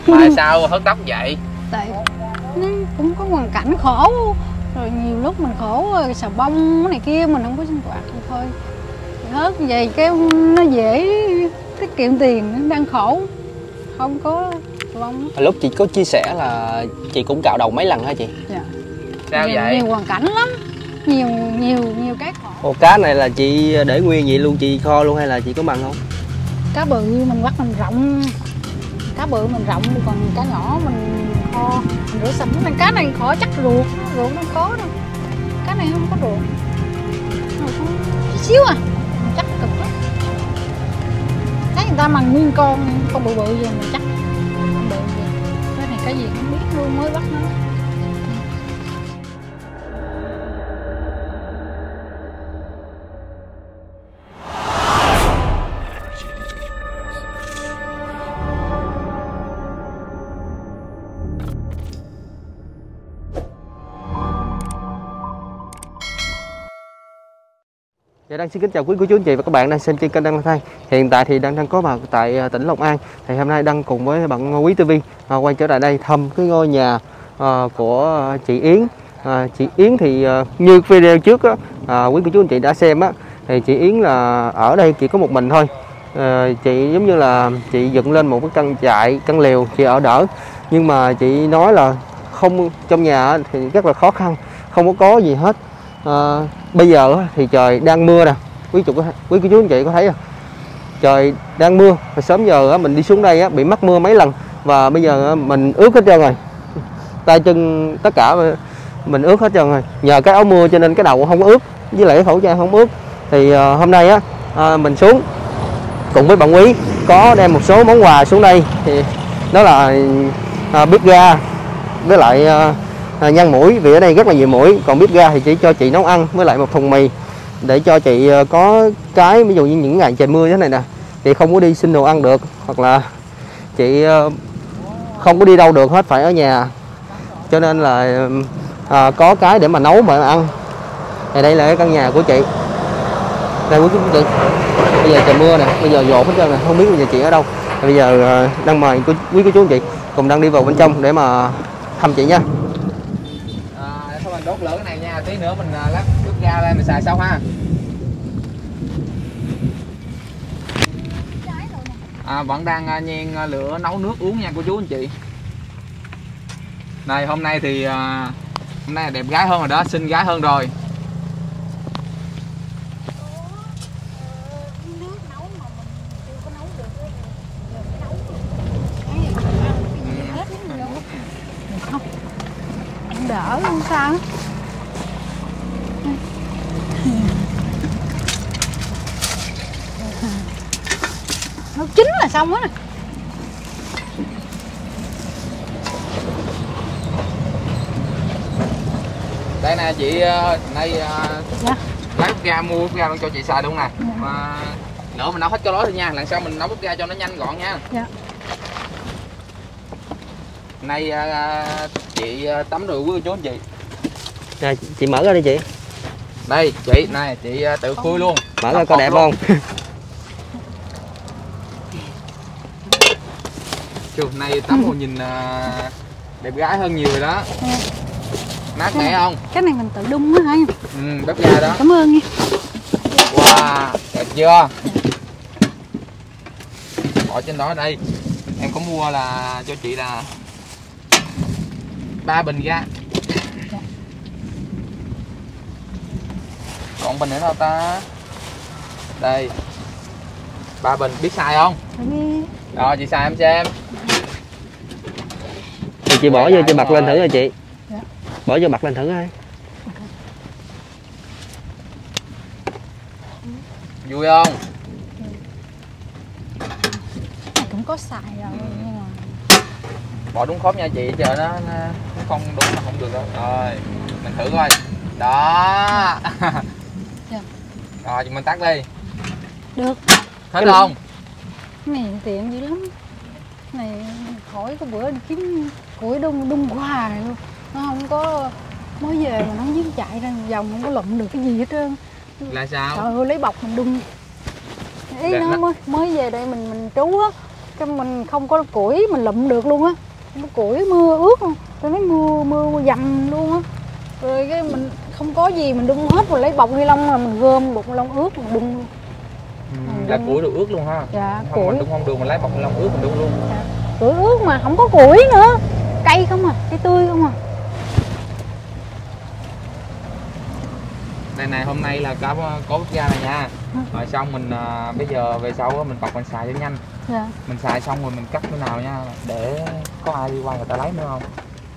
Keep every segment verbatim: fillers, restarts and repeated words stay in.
Mà sao hớt tóc vậy? Tại nó cũng có hoàn cảnh khổ, rồi nhiều lúc mình khổ rồi xà bông cái này kia mình không có sinh hoạt thì thôi hớt vậy cái nó dễ tiết kiệm tiền, nó đang khổ không có xà bông. Lúc chị có chia sẻ là chị cũng cạo đầu mấy lần hả chị? Dạ. Sao nhiều, vậy? Nhiều hoàn cảnh lắm, nhiều nhiều nhiều cái khổ. Ồ, cá này là chị để nguyên vậy luôn, chị kho luôn hay là chị có mặn không? Cá bự mình bắt mình rộng, cá bự mình rộng, còn cá nhỏ mình kho mình rửa sạch. Cá này khỏi chắc ruột, ruột nó có đâu, cá này không có ruột, chút xíu à, chắc cực lắm. Thấy người ta mà nguyên con con bự bự vậy mình chắc bự vậy. Cái này cái gì không biết luôn, mới bắt nó. Dạ, đang xin kính chào quý cô chú anh chị và các bạn đang xem trên kênh Đăng Lang Thang. Hiện tại thì đang đang có mặt tại tỉnh Long An. Thì hôm nay Đăng cùng với bạn Quý ti vi à, quay trở lại đây thăm cái ngôi nhà à, của chị Yến. À, chị Yến thì à, như video trước á, à, quý cô chú anh chị đã xem á, thì chị Yến là ở đây chỉ có một mình thôi. À, chị giống như là chị dựng lên một cái căn trại, căn lều chị ở đỡ. Nhưng mà chị nói là không, trong nhà thì rất là khó khăn, không có có gì hết. À, bây giờ thì trời đang mưa nè, quý chú quý cô chú anh chị có thấy không? Trời đang mưa, và sớm giờ mình đi xuống đây bị mắc mưa mấy lần và bây giờ mình ướt hết trơn rồi, tay chân tất cả mình ướt hết trơn rồi. Nhờ cái áo mưa cho nên cái đầu không có ướt, với lại cái khẩu trang không ướt. Thì hôm nay á mình xuống cùng với bạn Quý có đem một số món quà xuống đây, thì đó là bếp ga với lại À, nhăn mũi, vì ở đây rất là nhiều mũi. Còn bếp ga thì chỉ cho chị nấu ăn, với lại một thùng mì để cho chị có cái, ví dụ như những ngày trời mưa thế này nè, chị không có đi xin đồ ăn được, hoặc là chị không có đi đâu được hết, phải ở nhà, cho nên là à, có cái để mà nấu mà ăn. Thì đây là cái căn nhà của chị đây quý chị. Bây giờ trời mưa nè, bây giờ dột hết trơn nè, không biết bây giờ chị ở đâu. Bây giờ đang mời quý cô chú anh chị cùng đang đi vào bên trong để mà thăm chị nha. Mình đốt lửa cái này nha, tí nữa mình lắp bếp ga lên mình xài sau ha. À, vẫn đang nhen lửa nấu nước uống nha cô chú anh chị. Này hôm nay thì hôm nay là đẹp gái hơn rồi đó, xinh gái hơn rồi. Đỡ không sao. Nấu chín là xong hết rồi. Đây nè chị, nay dạ. Lấy bếp ga, mua bếp ga luôn cho chị xài đúng nè. Dạ. Mà nữa mình nấu hết cái đó thôi nha, lần sau mình nấu bếp ga cho nó nhanh gọn nha. Dạ. Nay chị tắm rồi quý cô chú anh chị. Nè chị mở ra đi chị. Đây chị, này chị tự khui luôn. Mở ra coi đẹp không? Chiều nay tắm hồ nhìn đẹp gái hơn nhiều rồi đó. À. Mát mẻ không? Cái này mình tự đun á hả? Ừ, bếp ga đó. Cảm ơn nha. Wow, đẹp chưa? Bỏ trên đó đây. Em có mua là cho chị là ba bình ga. Dạ. Còn bình nữa đâu ta? Đây. Ba bình, biết xài không? Biết. Rồi chị xài em xem. Thì chị bỏ vô chị bật lên thử rồi chị. Dạ. Bỏ vô bật lên thử thôi. Vui không? Cũng có xài rồi nhưng mà bỏ đúng khóm nha chị, chờ nó, nó không đúng là không được đâu. Rồi mình thử coi đó. Dạ. Rồi mình tắt đi. Được. Hết không? Cái này tiện dữ lắm. Cái này khỏi có bữa đi kiếm củi đun đun hoài luôn, nó không có mới về mà nó giếng chạy ra vòng không có lụm được cái gì hết trơn. Là sao? Trời ơi, lấy bọc mình đun. Ý nó, nó mới mới về đây mình mình trú á, cái mình không có củi mình lụm được luôn á, không có củi mưa ướt luôn, tôi nói mưa mưa, mưa dầm luôn á, rồi cái mình không có gì mình đun hết rồi lấy bọc ni lông mà mình gom bọc ni lông ướt mình đun luôn. Ừ, là củi được ướt luôn ha. Dạ, không củi. Mình đun không được, mình lấy bọc ni lông ướt mình đun luôn. Dạ. Củi ướt mà không có củi nữa, cây không à, cây tươi không à. Đây này, hôm nay là có có bếp ga này nha. Rồi xong mình à, bây giờ về sau mình bọc mình xài cho nhanh. Dạ. Mình xài xong rồi mình cắt cái nào nha, để có ai đi qua người ta lấy nữa không.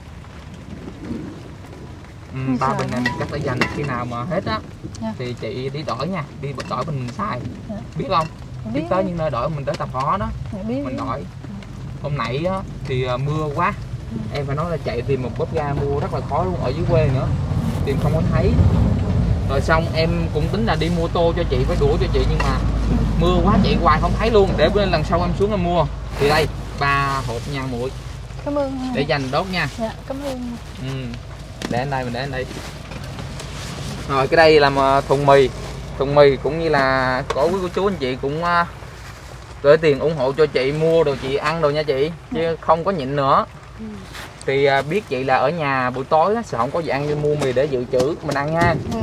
Ừ, ba bình này mình cắt để dành khi nào mà hết á. Dạ. Thì chị đi đổi nha, đi đổi mình xài. Dạ. Biết không? Biết, Biết tới những nơi đổi mình tới Tập Phó đó. Dạ, biết, Mình biết. đổi. Hôm nãy á, thì uh, mưa quá. Ừ. Em phải nói là chạy tìm một bếp ga mua rất là khó luôn, ở dưới quê nữa. Tìm không có thấy. Rồi xong em cũng tính là đi mua tô cho chị, phải đũa cho chị, nhưng mà mưa quá chạy hoài không thấy luôn. Để bữa lần sau em xuống em mua. Thì đây, ba hộp nhang muội. Cảm ơn. Để dành đốt nha. Dạ, cảm ơn. Ừ. Để anh đây, mình để anh đây. Rồi cái đây là thùng mì. Thùng mì cũng như là cổ quý cô chú anh chị cũng uh, gửi tiền ủng hộ cho chị mua đồ chị ăn đồ nha chị, chứ không có nhịn nữa. Ừ. Thì uh, biết chị là ở nhà buổi tối á, sẽ không có gì ăn, nên mua mì để dự trữ mình ăn ha. Ừ.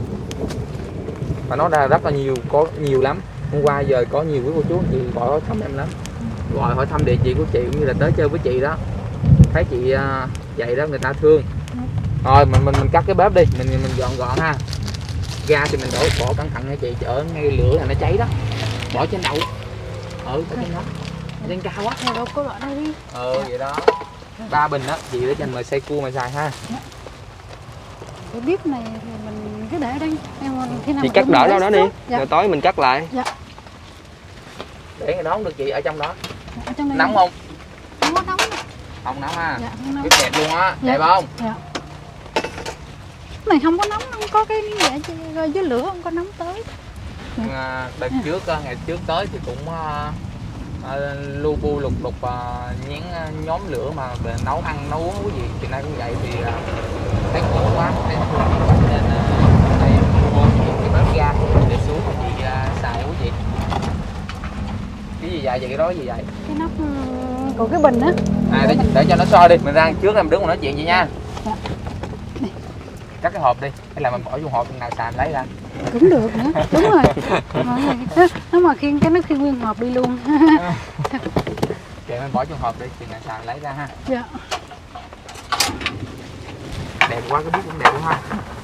Và nó ra rất là nhiều, có nhiều lắm. Hôm qua giờ có nhiều quý cô chú anh chị gọi hỏi thăm em lắm, gọi hỏi thăm địa chỉ của chị cũng như là tới chơi với chị đó. Thấy chị uh, vậy đó người ta thương. Rồi mình mình mình cắt cái bếp đi, mình mình dọn gọn ha. Ga thì mình đổ bỏ cẩn thận nha chị, ở ngay lửa là nó cháy đó. Bỏ trên đậu. Ừ, bỏ trên đó. Trên cao quá. Rồi đâu có bỏ đây đi. Ừ, vậy đó. Ba bình đó, chị để dành mời xay cua mà xài ha. Cái bếp này thì mình cứ để ở đây. Em khi nào chị cắt đỡ đâu đó đi. Dạ. Rồi tối mình cắt lại. Dạ. Để cái đó không được chị, ở trong đó. Dạ, ở trong đây nóng không? Không có nóng. Không nóng ha. Dạ, không nóng. Bếp đẹp luôn á, Dạ. đẹp không? Dạ. Này không có nóng, không có cái vậy chứ dưới lửa không có nóng tới. À, đợt dạ. trước ngày trước tới thì cũng uh, uh, lu bu lục lục uh, nhén uh, nhóm lửa mà về nấu ăn nấu uống cái gì thì nay cũng vậy, thì uh, thấy khổ quá, thấy thương quá nên uh, đây mua cái bếp ga để xuống chị uh, xài quý vị. Cái gì vậy, vậy cái đó gì vậy? Cái nắp của cái bình á. À để, để cho nó sôi đi, mình ra trước em đứng mà nói chuyện chị nha. Dạ. Cắt cái hộp đi, hay là mình bỏ vô hộp nào xài lấy ra. Cũng được nữa, đúng rồi. Nó mà khiêng cái nó khiêng nguyên hộp đi luôn. Chị mình bỏ trong hộp đi, chị nào xài lấy ra ha. Dạ. Đẹp quá, cái bếp cũng đẹp quá ha.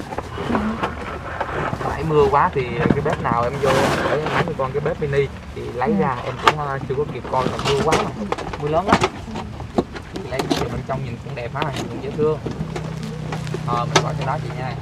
Phải mưa quá thì cái bếp nào em vô để nấu cho con cái bếp mini thì lấy ra, em cũng chưa có kịp coi, là mưa quá mà. Mưa lớn lắm. Lấy cái bên trong nhìn cũng đẹp ha, nhìn dễ thương. Ờ, mình bỏ cho đó chị nha.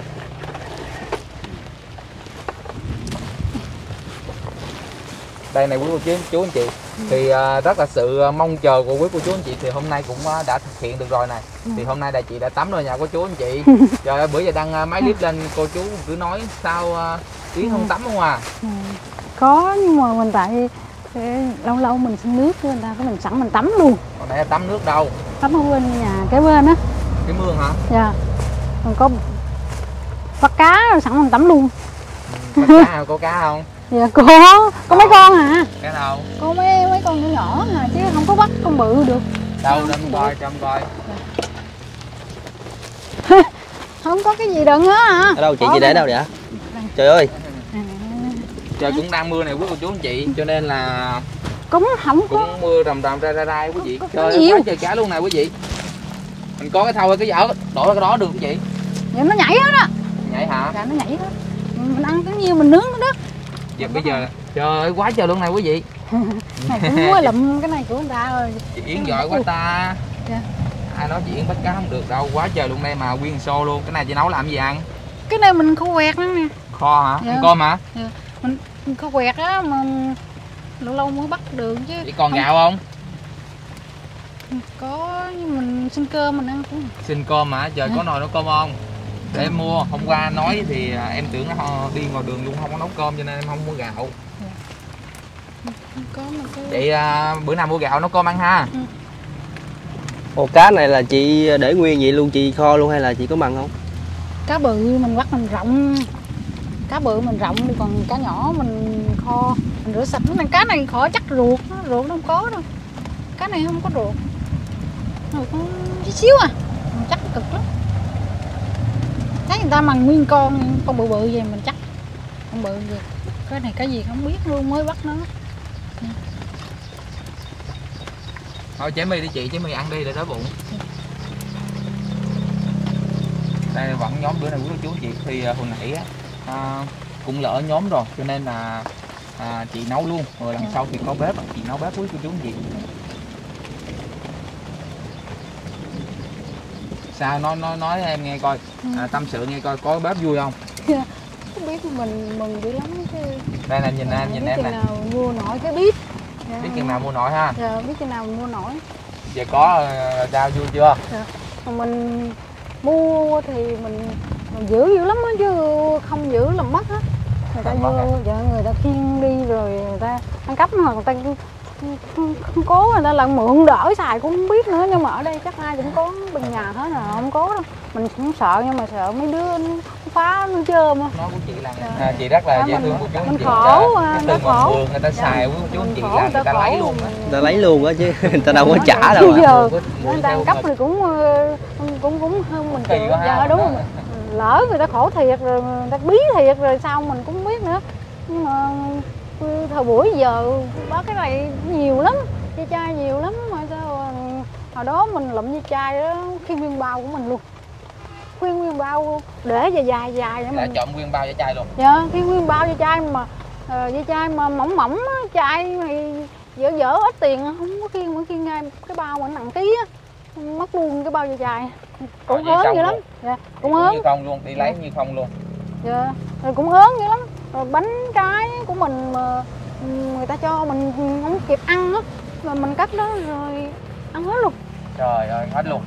Đây này quý cô chú, chú anh chị, thì uh, rất là sự mong chờ của quý cô chú anh chị thì hôm nay cũng uh, đã thực hiện được rồi này. Thì hôm nay là chị đã tắm rồi nhà cô chú anh chị. Rồi bữa giờ đăng uh, máy clip lên, cô chú cứ nói sao uh, Yến không tắm không à? Có, nhưng mà mình tại lâu lâu mình xin nước người ta, cái mình sẵn mình tắm luôn. Còn nãy tắm nước đâu? Tắm ở bên nhà cái bên á. Cái mương hả? Dạ. Còn có bắt cá rồi sẵn mình tắm luôn. Ừ, bắt cá, có cá không? Dạ có, có mấy con hả? Cá đâu? Có mấy mấy con nhỏ nhỏ hả, chứ không có bắt con bự được. Đâu, để em coi, cho em coi. Không có cái gì đựng á hả? Ở đâu chị, chị để đâu vậy? Trời ơi. Trời cũng đang mưa này quý cô chú anh chị, cho nên là cũng không có, cũng mưa rầm rầm ra ra ra quý vị. Có, có trời ơi, trời cá luôn này quý vị. Mình có cái thau hay cái dở đổ ra cái đó được quý vị. Vậy nó nhảy hết á. Nhảy hả? Dạ nó nhảy hết. Mình ăn cái nhiêu mình nướng nó đó. Giờ bây giờ trời ơi quá trời luôn này quý vị. Này cũng mua lụm cái này của người ta rồi. Chị Yến giỏi quá ta. Dạ. Ai nói chị Yến bắt cá không được đâu, quá trời luôn đây mà nguyên xô luôn. Cái này chị nấu làm gì ăn? Cái này mình kho quẹt nữa nè. Kho hả? Dạ. Ăn cơm hả? Dạ. Mình, mình kho quẹt á mà lâu lâu mới bắt được chứ. Chị còn không... gạo không? Có, nhưng mình xin cơm mình ăn cũng. Xin cơm hả? Trời. Dạ. Có nồi nấu cơm không? Để em mua. Hôm qua nói thì em tưởng nó đi ngoài đường luôn không có nấu cơm cho nên em không mua gạo. Dạ. Có mà có... Vậy à, bữa nào mua gạo nấu cơm ăn ha. Ừ. Ồ, cá này là chị để nguyên vậy luôn, chị kho luôn hay là chị có mặn không? Cá bự mình bắt mình rộng, cá bự mình rộng đi, còn cá nhỏ mình kho mình rửa sạch. Này cá này khỏi chắc ruột, ruột đâu có đâu, cá này không có ruột, ruột có chút xíu à, chắc cực lắm. Thấy người ta mần nguyên con con bự bự vậy mình chắc con bự gì, cái này cái gì không biết luôn, mới bắt nó. Thôi chế mì đi chị, chế mì ăn đi để đói bụng. Đây vẫn nhóm bữa này quý cô chú chị thì hồi nãy á, à, cũng lỡ nhóm rồi cho nên là à, chị nấu luôn, rồi lần sau thì có bếp chị nấu bếp quý cô chú chị. Sao nó nó nói em nghe coi, à, tâm sự nghe coi có bếp vui không? Không biết mình mừng dữ lắm chứ. Đây là nhìn em nhìn em nè. Nào mua nổi cái biết. Biết chừng nào mua nổi ha. Dạ, biết chừng nào mua nổi. Giờ có sao vui chưa? Dạ. Mà mình mua thì mình, mình giữ dữ lắm á chứ không giữ làm mất á. Người ta vô, dạ, người ta khiêng đi rồi người ta ăn cắp hoặc người ta không cố, người ta lần mượn đỡ xài cũng không biết nữa, nhưng mà ở đây chắc ai cũng có bên nhà hết là không có đâu. Mình cũng sợ nhưng mà sợ mấy đứa nó phá nó chơm á. Nói của chị là à, chị rất là dễ thương của chú anh chị. Khổ, cái từ mà vườn người ta xài của chú anh chị là người ta lấy luôn á. Người ta lấy luôn á chứ người ta đâu có trả đâu. Bây giờ người ta ăn cắp thì cũng cũng cũng hơn mình chịu. Dạ đúng rồi. Lỡ người ta khổ thiệt rồi người ta bí thiệt rồi sao mình cũng không biết nữa. Nhưng mà thời buổi giờ có cái này nhiều lắm, dây chai nhiều lắm mà sao hồi đó mình lụm dây chai đó khi nguyên bao của mình luôn, khuyên nguyên bao để dài dài dài để mình mình chọn nguyên bao dây chai luôn. Dạ, khi nguyên bao dây chai mà uh, dây chai mà mỏng mỏng á, chai này dở dở ít tiền không có khiêng, mới khiêng ngay cái bao mà nặng ký á, mất luôn cái bao dây chai cũng hớn dữ lắm. Dạ, cũng hớn như không luôn, đi lấy như không luôn. Dạ, rồi cũng hớn dữ lắm. Rồi bánh trái của mình mà người ta cho mình không kịp ăn á, rồi mình cắt đó rồi ăn hết luôn. Trời ơi, hết luôn.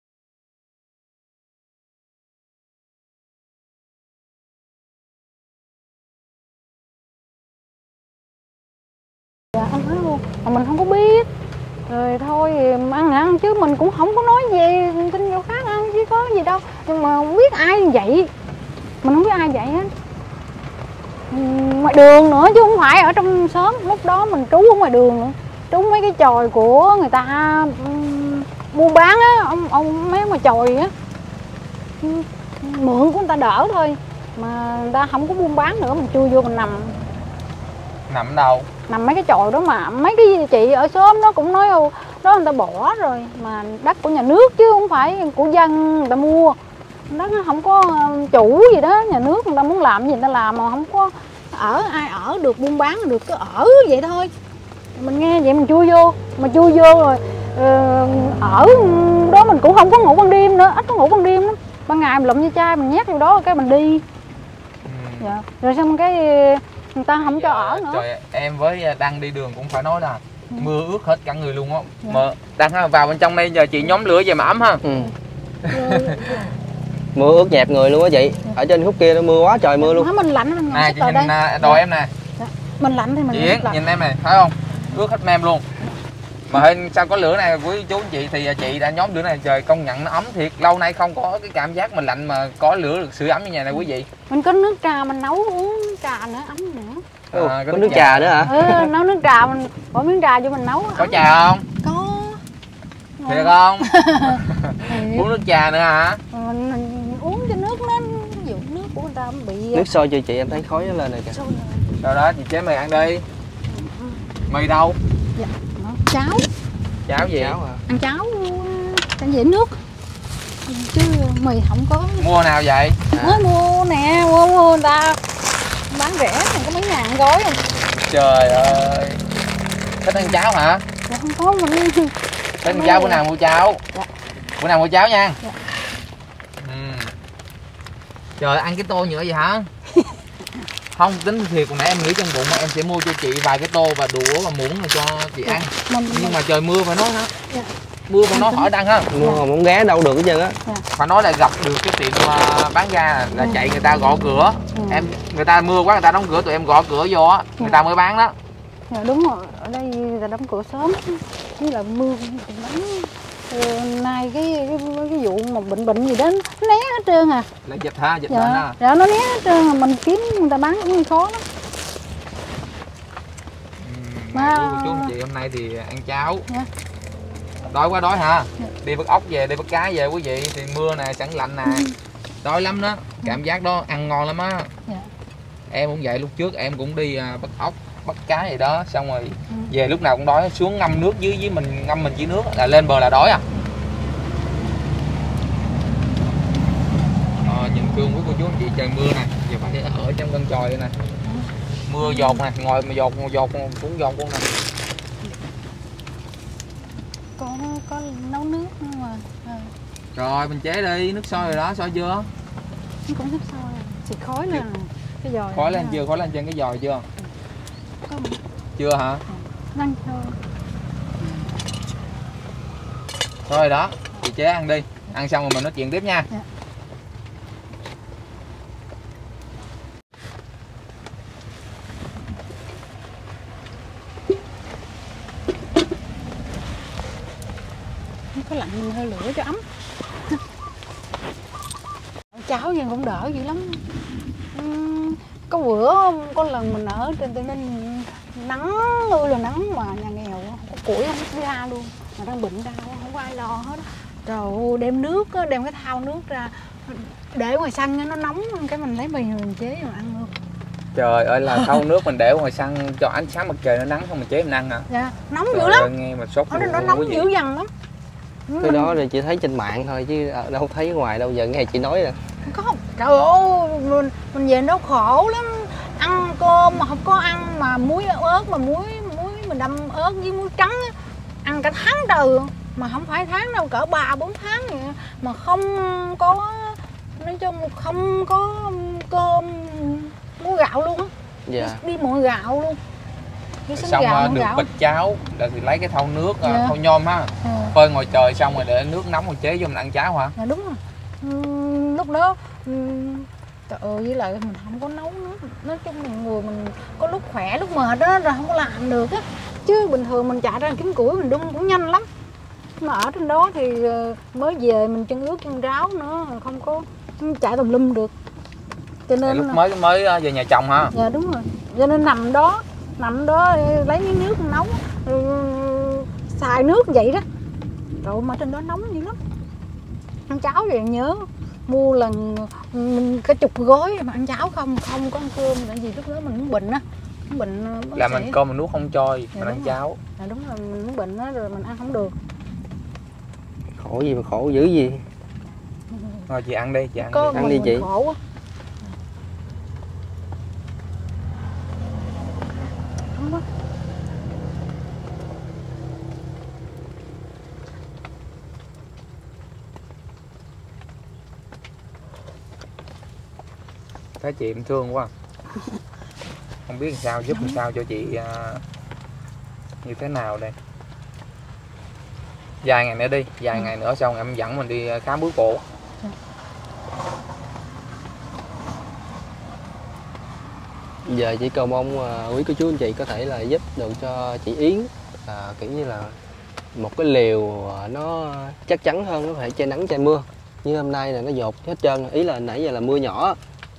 Dạ, ăn hết luôn, mà mình không có biết. Rồi thôi thì ăn ăn chứ mình cũng không có nói gì, tin vô khác ăn chứ có gì đâu. Nhưng mà không biết ai vậy, mình không biết ai vậy hết. Ngoài đường nữa chứ không phải ở trong xóm, lúc đó mình trú ở ngoài đường nữa, trú mấy cái chòi của người ta um, buôn bán á, ông ông mấy mà chòi á, mượn của người ta đỡ thôi, mà người ta không có buôn bán nữa, mình chui vô mình nằm. Nằm đâu? Nằm mấy cái chòi đó mà mấy cái chị ở xóm đó cũng nói đó người ta bỏ rồi, mà đất của nhà nước chứ không phải của dân người ta mua. Đất nó không có chủ gì đó, nhà nước người ta muốn làm gì người ta làm, mà không có ở ai ở được, buôn bán được cứ ở vậy thôi. Mình nghe vậy mình chui vô, mà chui vô rồi uh, ở đó mình cũng không có ngủ ban đêm nữa, ít có ngủ ban đêm lắm. Ban ngày mình lụm dây chai mình nhét vô đó cái mình đi. Ừ. Dạ. Rồi xong cái người ta không cho ở nữa. Trời, em với Đăng đi đường cũng phải nói là ừ. mưa ướt hết cả người luôn á. Dạ. Mà Đăng ha, vào bên trong đây giờ chị nhóm lửa về mà ấm ha. Ừ. Mưa ướt nhẹp người luôn á chị. Ở trên khúc kia nó mưa quá trời mưa luôn. Mình lạnh mình ngồi nè, chị nhìn đây. Đòi em nè. Dạ. Mình lạnh thì mình chị Yến, nhìn em này, thấy không? Ướt hết mem luôn. Mà hình sao có lửa này quý chú anh chị thì chị đã nhóm lửa này, trời công nhận nó ấm thiệt. Lâu nay không có cái cảm giác mình lạnh mà có lửa được sưởi ấm như này nè quý vị. Mình có nước trà mình nấu uống trà nữa ấm nữa. À, có, có nước trà, trà nữa hả? Ừ, nấu nước trà mình bỏ miếng trà vô mình nấu. Có trà không? Có. Thiệt không? Uống nước trà nữa hả? Mình, mình uống cho nước nó dụ nước của người ta bị nước sôi cho chị, em thấy khói nó lên rồi kìa. Sau đó chị chế mì ăn đi. Mì đâu? Dạ, cháo. Cháo gì? Cháo à? Ăn cháo ăn dễ nước chứ mì không có. Mua nào vậy? Mới à. mua nè, mua mua người ta bán rẻ này có mấy ngàn gói rồi. Trời ơi, thích ăn cháo hả? Dạ không có, mình thích ăn cháo, bữa nào mua cháo. Dạ. Bữa nào mua cháo nha. Dạ. Ừ. Trời, ăn cái tô nhựa vậy hả? Không, tính thiệt, còn nãy em nghĩ trong bụng mà em sẽ mua cho chị vài cái tô và đũa và muỗng rồi cho chị ăn. Dạ. Nhưng mình... mà trời mưa phải nói hả? Dạ. Mưa phải nói hỏi Đăng ha. Mưa mà muốn ghé đâu được hết trơn á. Dạ. Phải nói là gặp được cái tiệm bán ga là dạ. chạy người ta gõ cửa. Dạ. Em người ta mưa quá người ta đóng cửa, tụi em gõ cửa vô á, người dạ. ta mới bán đó. Dạ, đúng rồi, ở đây người ta đóng cửa sớm. Như là mưa cũng lắm. Rồi nay cái, cái cái vụ mà bệnh bệnh gì đó nó né hết trơn à. Là dịch ha, dịch Dạ, bệnh ha. dạ nó né hết trơn à, mình kiếm người ta bán cũng khó lắm. Mà của chú anh chị hôm nay thì ăn cháo. Dạ. Đói quá đói hả? Dạ. Đi bắt ốc về, đi bắt cá về quý vị, thì mưa nè, sẵn lạnh nè. Đói lắm đó, cảm giác đó ăn ngon lắm á. Dạ. Em cũng vậy, lúc trước em cũng đi à, bắt ốc, bắt cá gì đó, xong rồi Ừ. về lúc nào cũng đói, xuống ngâm nước dưới với mình, ngâm mình dưới nước là lên bờ là đói à. Ờ, nhìn cương với cô chú anh chị trời mưa nè, giờ phải ở trong con tròi đây nè. Mưa giọt nè, ngồi mà giọt giọt cũng giọt luôn nè. Có có nấu nước nữa mà. À. Rồi mình chế đi, nước sôi rồi đó, sôi chưa? Nó cũng sắp sôi rồi. Xịt khói lên cái giò. Khói lên chưa? Khói lên trên cái giò chưa? Có mà. Chưa hả? Đang thôi. Thôi đó, chị chế ăn đi. Ăn xong rồi mình nói chuyện tiếp nha. Dạ. Có lạnh mình hơi lửa cho ấm. Cháo nhưng cũng đỡ dữ lắm. Uhm, có bữa có lần mình ở trên Tây Ninh nắng ơi là nắng mà nhà nghèo có củi không có ra luôn, mà đang bệnh đau không có ai lo hết. Trời ơi, đem nước đem cái thau nước ra để ngoài sân nó nóng, cái mình lấy mì mình chế mà ăn luôn. Trời ơi, là thau nước mình để ngoài sân cho ánh sáng mặt trời nó nắng không mình chế mình ăn hả? Dạ, nóng Trời dữ lắm. ơi, nghe mà sốt Nó, nó luôn nóng quý vị. dữ dằn lắm. Cái Mình- đó thì chị thấy trên mạng thôi chứ đâu thấy ngoài đâu, giờ nghe chị nói rồi. Có, trời ơi, mình, mình về nó khổ lắm. Ăn cơm mà không có ăn mà muối ớt, mà muối muối mình đâm ớt với muối trắng á, ăn cả tháng trời mà không phải tháng đâu, cỡ ba bốn tháng vậy mà không có, nói chung không có cơm muối gạo luôn á. Dạ. Đi, đi mua gạo luôn. Đi xính Xong gạo, à, mua được gạo. bịch cháo rồi thì lấy cái thau nước, à, Dạ. thau nhôm ha, Ừ. phơi ngoài trời xong rồi để nước nóng rồi chế vô mình ăn cháo hả? Dạ đúng rồi. Uhm, lúc đó uhm, trời ơi, với lại mình không có nấu nước, nói chung là người mình có lúc khỏe lúc mệt đó rồi không có làm được á, chứ bình thường mình chạy ra kiếm củi mình đun cũng nhanh lắm, mà ở trên đó thì ờ, mới về mình chân ướt chân ráo nữa, không có chạy tùm lum được, cho Thì nên lúc mới mới à, về nhà chồng ha. dạ đúng rồi, cho nên nằm đó nằm đó lấy miếng nước nóng rồi xài nước vậy đó, rồi mà trên đó nóng dữ lắm. Ăn cháo vậy nhớ mua lần mình cả chục gói mà ăn cháo không không có ăn cơm, tại vì lúc đó mình muốn bệnh á, muốn bệnh bác Là sĩ. mình cơm mình nuốt không trôi, Dạ, mình ăn đúng rồi. cháo. Dạ đúng rồi, mình muốn bệnh á rồi mình ăn không được. Khổ gì mà khổ dữ gì. Thôi chị ăn đi, chị ăn Có đi. Ăn mình, đi mình chị. khổ á. Không có. Thấy chị em thương quá. Không biết làm sao giúp làm sao cho chị à, như thế nào đây. Vài ngày nữa đi, vài ngày nữa xong em dẫn mình đi khám bướu cổ. Giờ chỉ cầu mong uh, quý cô chú anh chị có thể là giúp được cho chị Yến, là kiểu như là một cái liều uh, nó chắc chắn hơn, nó phải che nắng che mưa. Như hôm nay là nó dột hết trơn, ý là nãy giờ là mưa nhỏ,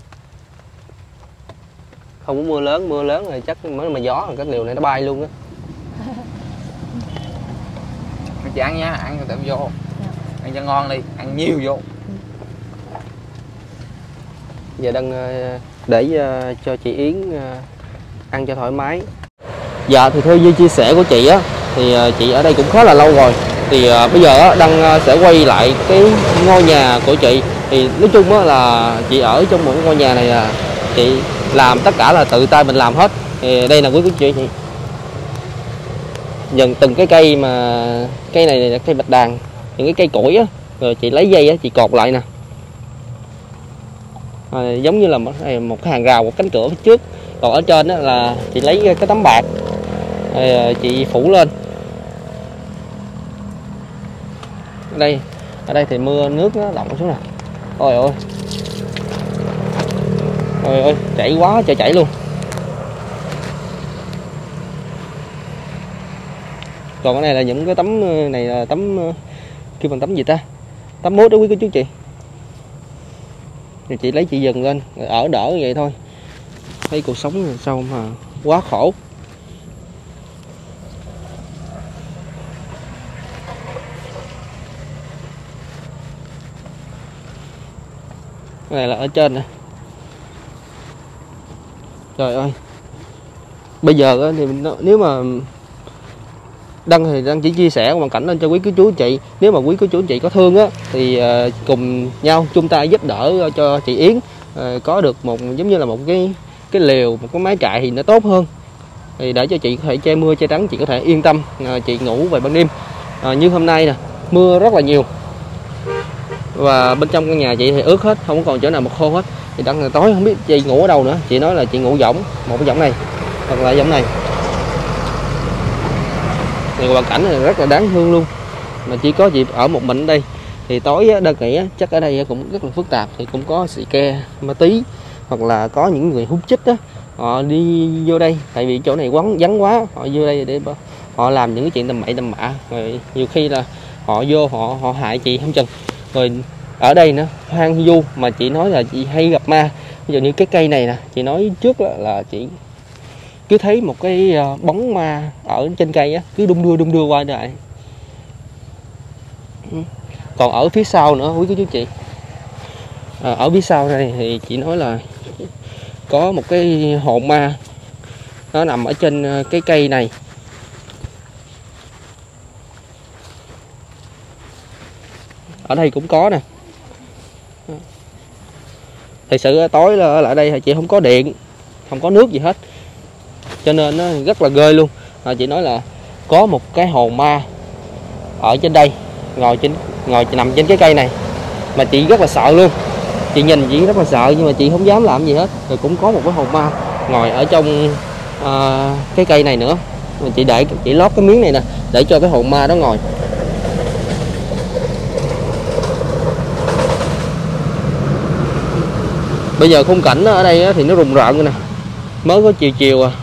không có mưa lớn, mưa lớn rồi chắc mới mà gió là cái liều này nó bay luôn á. Chị ăn nha, ăn tự vô. Dạ. Ăn cho ngon đi, ăn nhiều vô. Giờ đang uh, để uh, cho chị Yến uh, ăn cho thoải mái. Dạ thì theo như chia sẻ của chị á, thì uh, chị ở đây cũng khá là lâu rồi. Thì uh, bây giờ á, đang uh, sẽ quay lại cái ngôi nhà của chị. Thì nói chung á, là chị ở trong một ngôi nhà này là chị làm tất cả là tự tay mình làm hết. Thì đây là quý cô chị chị. Dần từng cái cây mà cây này là cây bạch đàn, những cái cây củi á, rồi chị lấy dây á, chị cột lại nè. À, giống như là một, một cái hàng rào, một cánh cửa phía trước, còn ở trên đó là chị lấy cái tấm bạc rồi chị phủ lên. Ở đây ở đây thì mưa nước nó đọng xuống nè, ôi ôi ôi ôi chảy quá trời chảy luôn. Còn cái này là những cái tấm này là tấm kêu bằng tấm gì ta, tấm mốt đó quý cô chú chị. Thì chị lấy chị dừng lên ở đỡ vậy thôi, thấy cuộc sống sao mà quá khổ. Cái này là ở trên nè. Trời ơi, bây giờ thì nếu mà Đăng thì Đăng chỉ chia sẻ hoàn cảnh lên cho quý cô chú chị. Nếu mà quý cô chú chị có thương á thì cùng nhau chung tay giúp đỡ cho chị Yến có được một giống như là một cái cái lều, một cái mái trại thì nó tốt hơn, thì để cho chị có thể che mưa che nắng, chị có thể yên tâm chị ngủ về ban đêm. À, như hôm nay nè, mưa rất là nhiều và bên trong căn nhà chị thì ướt hết, không còn chỗ nào mà khô hết. Thì Đăng là tối không biết chị ngủ ở đâu nữa, chị nói là chị ngủ võng, một cái võng này hoặc là võng này. Thì hoàn cảnh này rất là đáng thương luôn, mà chỉ có chị ở một mình ở đây. Thì tối á, Đăng nghĩ chắc ở đây cũng rất là phức tạp, thì cũng có xì ke, ma tí, hoặc là có những người hút chích á, họ đi vô đây, tại vì chỗ này vắng vắng quá, họ vô đây để họ làm những cái chuyện tầm bậy tầm bạ, rồi nhiều khi là họ vô họ họ hại chị không chừng. Rồi ở đây nữa hoang vu, mà chị nói là chị hay gặp ma. Ví dụ như cái cây này nè, chị nói trước là, là chị cứ thấy một cái bóng ma ở trên cây á, cứ đung đưa đung đưa qua lại. Còn ở phía sau nữa quý cô chú chị, à, ở phía sau này thì chị nói là có một cái hồn ma nó nằm ở trên cái cây này. Ở đây cũng có nè. Thật sự tối là ở đây chị không có điện, không có nước gì hết, cho nên nó rất là ghê luôn. À, chị nói là có một cái hồn ma ở trên đây, ngồi trên ngồi nằm trên cái cây này, mà chị rất là sợ luôn. Chị nhìn chị rất là sợ nhưng mà chị không dám làm gì hết. Rồi cũng có một cái hồn ma ngồi ở trong uh, cái cây này nữa, mà chị để chị lót cái miếng này nè để cho cái hồn ma đó ngồi. Bây giờ khung cảnh ở đây thì nó rùng rợn nè, mới có chiều chiều à.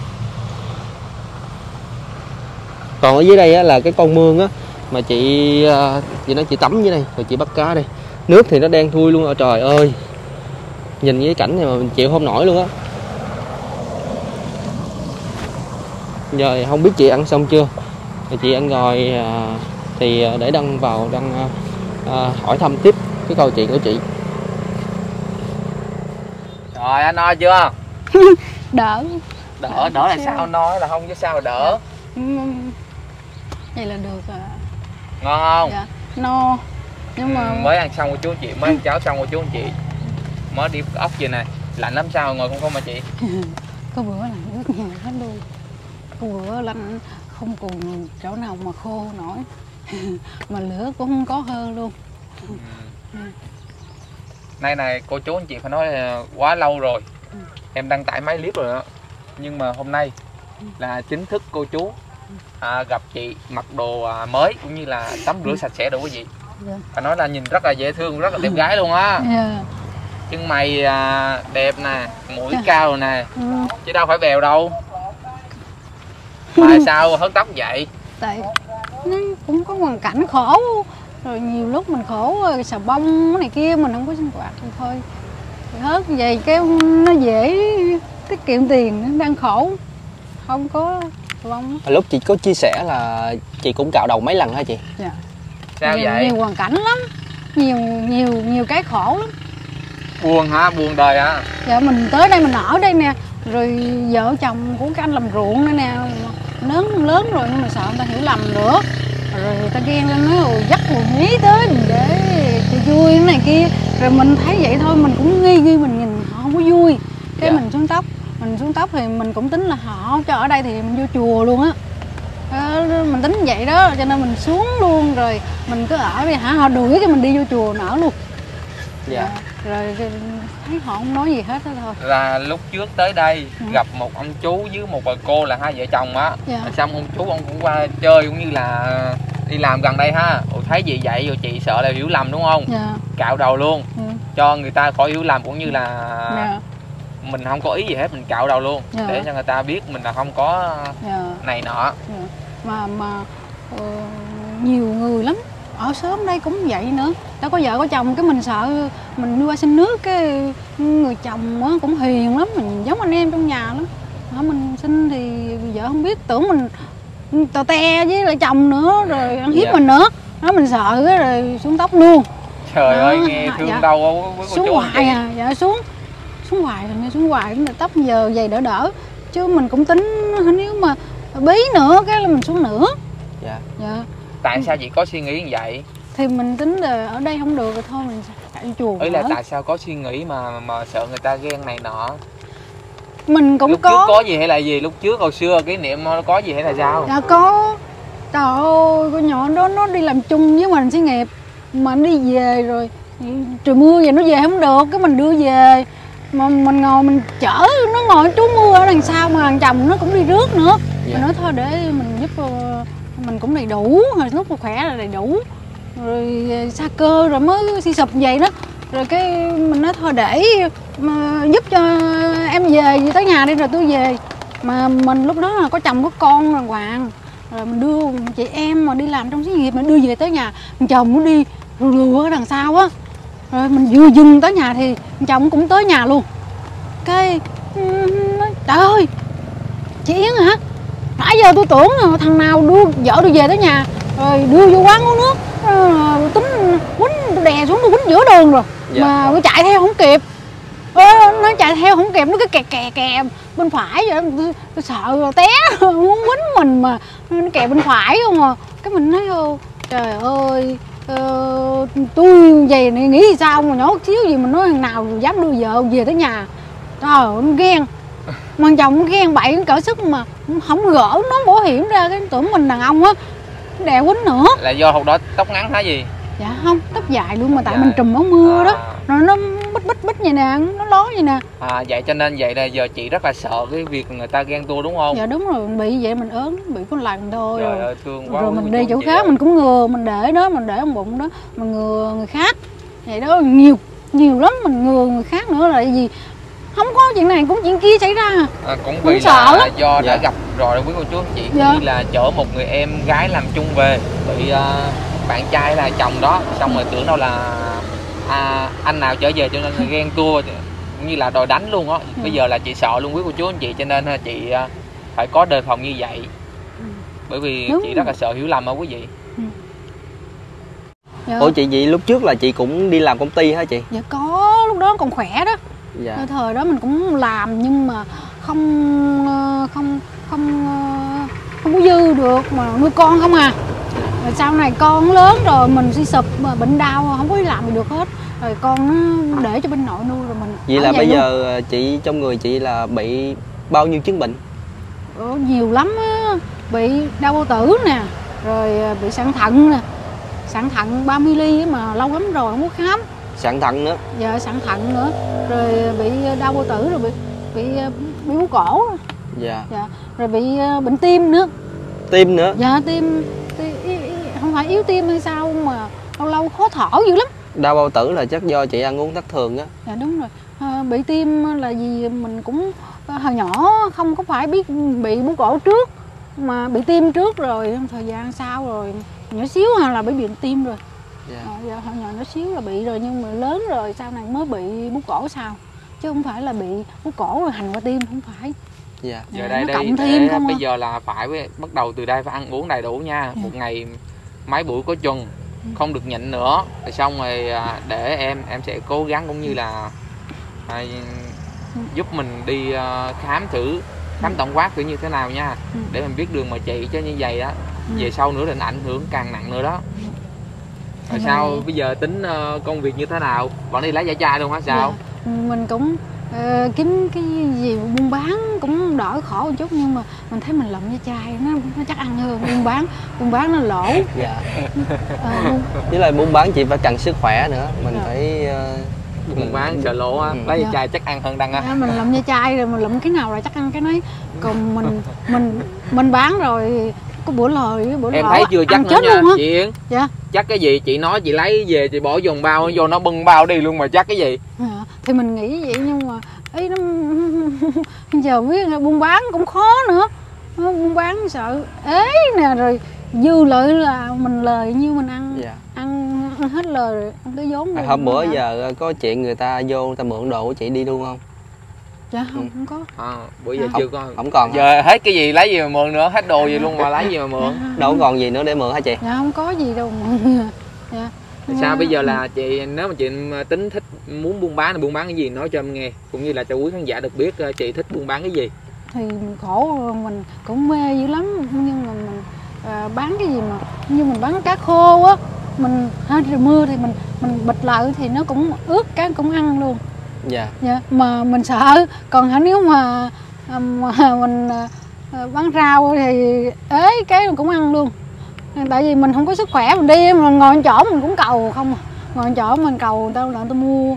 Còn ở dưới đây là cái con mương á, mà chị chị nói chị tắm dưới đây rồi chị bắt cá đây. Nước thì nó đen thui luôn. Trời ơi, nhìn cái cảnh này mà mình chịu không nổi luôn á. Giờ không biết chị ăn xong chưa, chị ăn rồi thì để Đăng vào Đăng hỏi thăm tiếp cái câu chuyện của chị. Rồi anh no chưa? Đỡ. Đỡ, đỡ là sao? No là không chứ sao mà đỡ. Vậy là được à. Ngon không? Dạ, no. Nhưng mà ừ, mới ăn xong của chú chị, mới ăn cháo xong của chú anh chị, mới đi ốc gì nè, lạnh lắm sao ngồi không không mà chị? Có bữa là ướt nhà hết luôn, có bữa lạnh không còn chỗ nào mà khô nổi. Mà lửa cũng không có hơn luôn. ừ. Ừ. Nay này cô chú anh chị phải nói là quá lâu rồi, ừ. em đăng tải mấy clip rồi đó, nhưng mà hôm nay là chính thức cô chú à, gặp chị mặc đồ à, mới cũng như là tắm rửa sạch sẽ đồ quý vị. Dạ. Phải nói là nhìn rất là dễ thương, rất là đẹp gái luôn á. Dạ. Chân mày à, đẹp nè, mũi dạ. cao rồi nè, ừ. chứ đâu phải bèo đâu. Mà sao hớt tóc vậy? Tại nó cũng có hoàn cảnh khổ, rồi nhiều lúc mình khổ xà bông này kia mình không có sinh hoạt thì thôi thì hớt vậy cái nó dễ tiết kiệm tiền, nó đang khổ không có xà bông. Lúc chị có chia sẻ là chị cũng cạo đầu mấy lần hả chị? Dạ. Sao nhiều, vậy? Nhiều hoàn cảnh lắm, nhiều nhiều nhiều cái khổ lắm. Buồn hả? Buồn đời hả? Dạ, mình tới đây mình ở đây nè, rồi vợ chồng của cái anh làm ruộng nữa nè, lớn lớn rồi nhưng mà sợ người ta hiểu lầm nữa, rồi người ta ghen lên nói ồ dắt quần nhí tới để chị vui cái này kia, rồi mình thấy vậy thôi mình cũng nghi nghi, mình nhìn họ không có vui cái dạ. mình xuống tóc mình xuống tóc thì mình cũng tính là họ cho ở đây thì mình vô chùa luôn á. Ờ, mình tính vậy đó cho nên mình xuống luôn, rồi mình cứ ở đi hả, họ đuổi cái mình đi vô chùa nở luôn. Dạ. Rồi thấy họ không nói gì hết đó thôi. Là lúc trước tới đây ừ. gặp một ông chú với một bà cô là hai vợ chồng á. Dạ. Xong ông chú ông cũng qua chơi cũng như là đi làm gần đây ha. Ủa, thấy gì vậy rồi chị sợ là hiểu lầm đúng không? Dạ. Cạo đầu luôn ừ. cho người ta khỏi hiểu lầm, cũng như là dạ. mình không có ý gì hết, mình cạo đầu luôn dạ. để cho người ta biết mình là không có dạ. này nọ. Dạ. Mà mà uh, nhiều người lắm ở sớm đây cũng vậy nữa, đã có vợ có chồng cái mình sợ mình đi qua xin nước cái người chồng á cũng hiền lắm, mình giống anh em trong nhà lắm. Đó, mình xin thì vợ không biết tưởng mình tò te với lại chồng nữa rồi ăn hiếp dạ. mình nữa, đó mình sợ cái rồi xuống tóc luôn. Trời đó, ơi nghe thương dạ. đâu với xuống hoài à, dạ xuống xuống hoài rồi nghe xuống hoài cũng là tóc giờ dày đỡ đỡ chứ mình cũng tính nếu mà bí nữa cái là mình xuống nữa. Dạ. Dạ. Tại sao chị có suy nghĩ như vậy? Thì mình tính là ở đây không được rồi thôi mình chạy chùa. Ý là tại sao có suy nghĩ mà mà sợ người ta ghen này nọ? Mình cũng lúc có. Lúc trước có gì hay là gì? Lúc trước hồi xưa kỷ niệm nó có gì hay là sao? Dạ có. Trời ơi, con nhỏ đó nó đi làm chung với mình xí nghiệp mà nó đi về rồi trời mưa vậy nó về không được cái mình đưa về mà mình ngồi mình chở nó ngồi trú mưa ở đằng sau mà thằng chồng nó cũng đi rước nữa. Dạ. Mình nói thôi để mình giúp mình cũng đầy đủ rồi lúc mà khỏe là đầy đủ rồi xa cơ rồi mới suy sụp vậy đó rồi cái mình nói thôi để mà giúp cho em về tới nhà đi rồi tôi về mà mình lúc đó là có chồng có con rồi Hoàng rồi mình đưa chị em mà đi làm trong xí nghiệp mình đưa về tới nhà chồng nó đi rùa ở đằng sau á rồi mình vừa dừng tới nhà thì chồng cũng tới nhà luôn cái nói trời ơi chị Yến hả nãy giờ tôi tưởng là thằng nào đưa vợ tôi về tới nhà rồi đưa vô quán uống nước rồi tính quýnh tôi đè xuống tôi quýnh giữa đường rồi dạ. Mà tôi chạy theo không kịp ờ, nó chạy theo không kịp nó cứ kè kè kè bên phải vậy tôi, tôi sợ té muốn quýnh mình mà nó kè bên phải không à cái mình nói ô trời ơi ờ, tôi vậy này nghĩ thì sao mà nhỏ xíu gì mà nói thằng nào dám đưa vợ về tới nhà trời ơi nó ghen mà chồng nó ghen bậy nó cỡ sức mà không gỡ nó bảo hiểm ra cái tưởng mình đàn ông á đè quýnh nữa là do hôm đó tóc ngắn hả gì? Dạ không tóc dài luôn mà tại dài. Mình trùm áo mưa à. Đó rồi nó bít bít bít vậy nè nó ló vậy nè à vậy cho nên vậy là giờ chị rất là sợ cái việc người ta ghen tua đúng không? Dạ đúng rồi bị vậy mình ớn bị có lần thôi trời rồi, ơi, thương quá rồi mình đi chỗ khác ơi. Mình cũng ngừa mình để đó mình để trong bụng đó mình ngừa người khác vậy đó nhiều nhiều lắm mình ngừa người khác nữa là gì không có chuyện này cũng chuyện kia xảy ra à, cũng vì cũng là sợ do dạ. Đã gặp rồi quý cô chú anh chị dạ. Như là chở một người em gái làm chung về bị uh, bạn trai là chồng đó xong rồi tưởng đâu là à, anh nào trở về cho nên ghen tua như là đòi đánh luôn á ừ. Bây giờ là chị sợ luôn quý cô chú anh chị cho nên chị uh, phải có đề phòng như vậy ừ. Bởi vì đúng. Chị rất là sợ hiểu lầm á quý vị ừ. Dạ. Ủa chị vậy lúc trước là chị cũng đi làm công ty hả chị? Dạ có lúc đó còn khỏe đó dạ. Thời đó mình cũng làm nhưng mà không không không không có dư được mà nuôi con không à rồi sau này con lớn rồi mình suy sụp mà bệnh đau không có đi làm được hết rồi con nó để cho bên nội nuôi rồi mình vậy là bây luôn. Giờ chị trong người chị là bị bao nhiêu chứng bệnh? Ủa, nhiều lắm á bị đau bao tử nè rồi bị sạn thận nè sạn thận ba mươi ly mà lâu lắm rồi không có khám sạn thận nữa dạ sạn thận nữa rồi bị đau bao tử rồi bị bị bị bú cổ dạ dạ rồi bị bệnh tim nữa tim nữa dạ tim, tim không phải yếu tim hay sao mà lâu lâu khó thở dữ lắm đau bao tử là chắc do chị ăn uống thất thường á dạ đúng rồi à, bị tim là gì mình cũng hồi nhỏ không có phải biết bị bú cổ trước mà bị tim trước rồi thời gian sau rồi nhỏ xíu hay là bị bệnh tim rồi yeah. à, giờ hồi nhỏ nó xíu là bị rồi nhưng mà lớn rồi sau này mới bị bú cổ sao chứ không phải là bị bú cổ rồi hành qua tim không phải dạ yeah. Giờ đây đây thêm không bây à. Giờ là phải bắt đầu từ đây phải ăn uống đầy đủ nha yeah. Một ngày mấy buổi có chừng không được nhịn nữa rồi xong rồi để em em sẽ cố gắng cũng như là à, giúp mình đi khám thử khám tổng quát thử như thế nào nha để mình biết đường mà chị chứ như vậy đó về sau nữa thì ảnh hưởng càng nặng nữa đó rồi sao này... bây giờ tính uh, công việc như thế nào bọn đi lấy giải trai luôn hả sao dạ. Mình cũng uh, kiếm cái gì buôn bán cũng đỡ khổ một chút nhưng mà mình thấy mình lụm giải trai nó, nó chắc ăn hơn buôn bán buôn bán nó lỗ dạ uh, với lại buôn bán chị phải cần sức khỏe nữa mình dạ. Phải uh, buôn bán sợ lỗ á, lấy giải trai chắc ăn hơn đăng á. Dạ, mình lụm giải trai rồi mình lụm cái nào là chắc ăn cái nấy. Còn mình mình mình bán rồi có bữa lời bữa em thấy chưa chắc nữa nha chị Yến. Dạ. Chắc cái gì chị nói chị lấy về chị bỏ vòng bao vô nó bưng bao đi luôn mà chắc cái gì. À, thì mình nghĩ vậy nhưng mà ấy nó giờ biết buôn bán cũng khó nữa. Buôn bán sợ ế nè rồi dư lợi là mình lời như mình ăn. Dạ. ăn, ăn hết lời rồi, ăn cái vốn. À, hôm bữa giờ có chuyện người ta vô người ta mượn đồ của chị đi luôn không? Dạ không, Ừ. không có. À, bữa giờ Không- chưa có. không còn hả? Giờ hết cái gì lấy gì mà mượn nữa, hết đồ gì luôn mà lấy gì mà mượn. Dạ, Đâu còn gì nữa để mượn hả chị? dạ không có gì đâu mà. Dạ. Thì sao bây giờ là chị, nếu mà chị tính thích muốn buôn bán thì buôn bán cái gì nói cho em nghe, cũng như là cho quý khán giả được biết ờ, chị thích buôn bán cái gì. Thì mình khổ, mình cũng mê dữ lắm, nhưng mà mình à, bán cái gì mà như mình bán cá khô á, mình hết trời mưa thì mình mình bịch lại thì nó cũng ướt, cá cũng ăn luôn. Dạ. Dạ, mà mình sợ, còn hả nếu mà, mà mình à, bán rau thì ế cái cũng ăn luôn. Tại vì mình không có sức khỏe, mình đi mình ngồi chỗ mình cũng cầu không à. Ngồi chỗ mình cầu người ta lại ta mua.